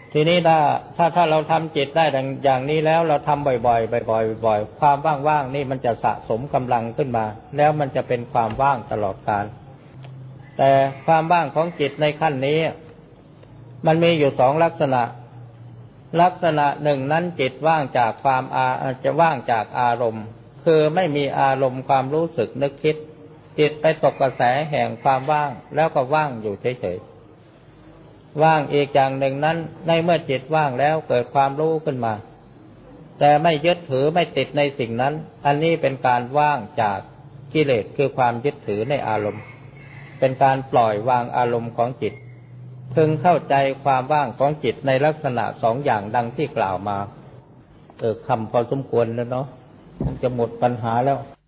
ทีนี้ถ้าถ้าถ้าเราทำจิตได้อย่างนี้แล้วเราทำบ่อยๆบ่อยๆบ่อยๆความว่างๆนี่มันจะสะสมกำลังขึ้นมาแล้วมันจะเป็นความว่างตลอดกาลแต่ความว่างของจิตในขั้นนี้มันมีอยู่สองลักษณะลักษณะหนึ่งนั้นจิตว่างจากความอาจะว่างจากอารมณ์คือไม่มีอารมณ์ความรู้สึกนึกคิดจิตไปตกกระแสแห่งความว่างแล้วก็ว่างอยู่เฉยๆว่างอีกอย่างหนึ่งนั้นในเมื่อจิตว่างแล้วเกิดความรู้ขึ้นมาแต่ไม่ยึดถือไม่ติดในสิ่งนั้นอันนี้เป็นการว่างจากกิเลสคือความยึดถือในอารมณ์เป็นการปล่อยวางอารมณ์ของจิตพึงเข้าใจความว่างของจิตในลักษณะสองอย่างดังที่กล่าวมาเออคำพอสมควรแล้วเนาะคงจะหมดปัญหาแล้ว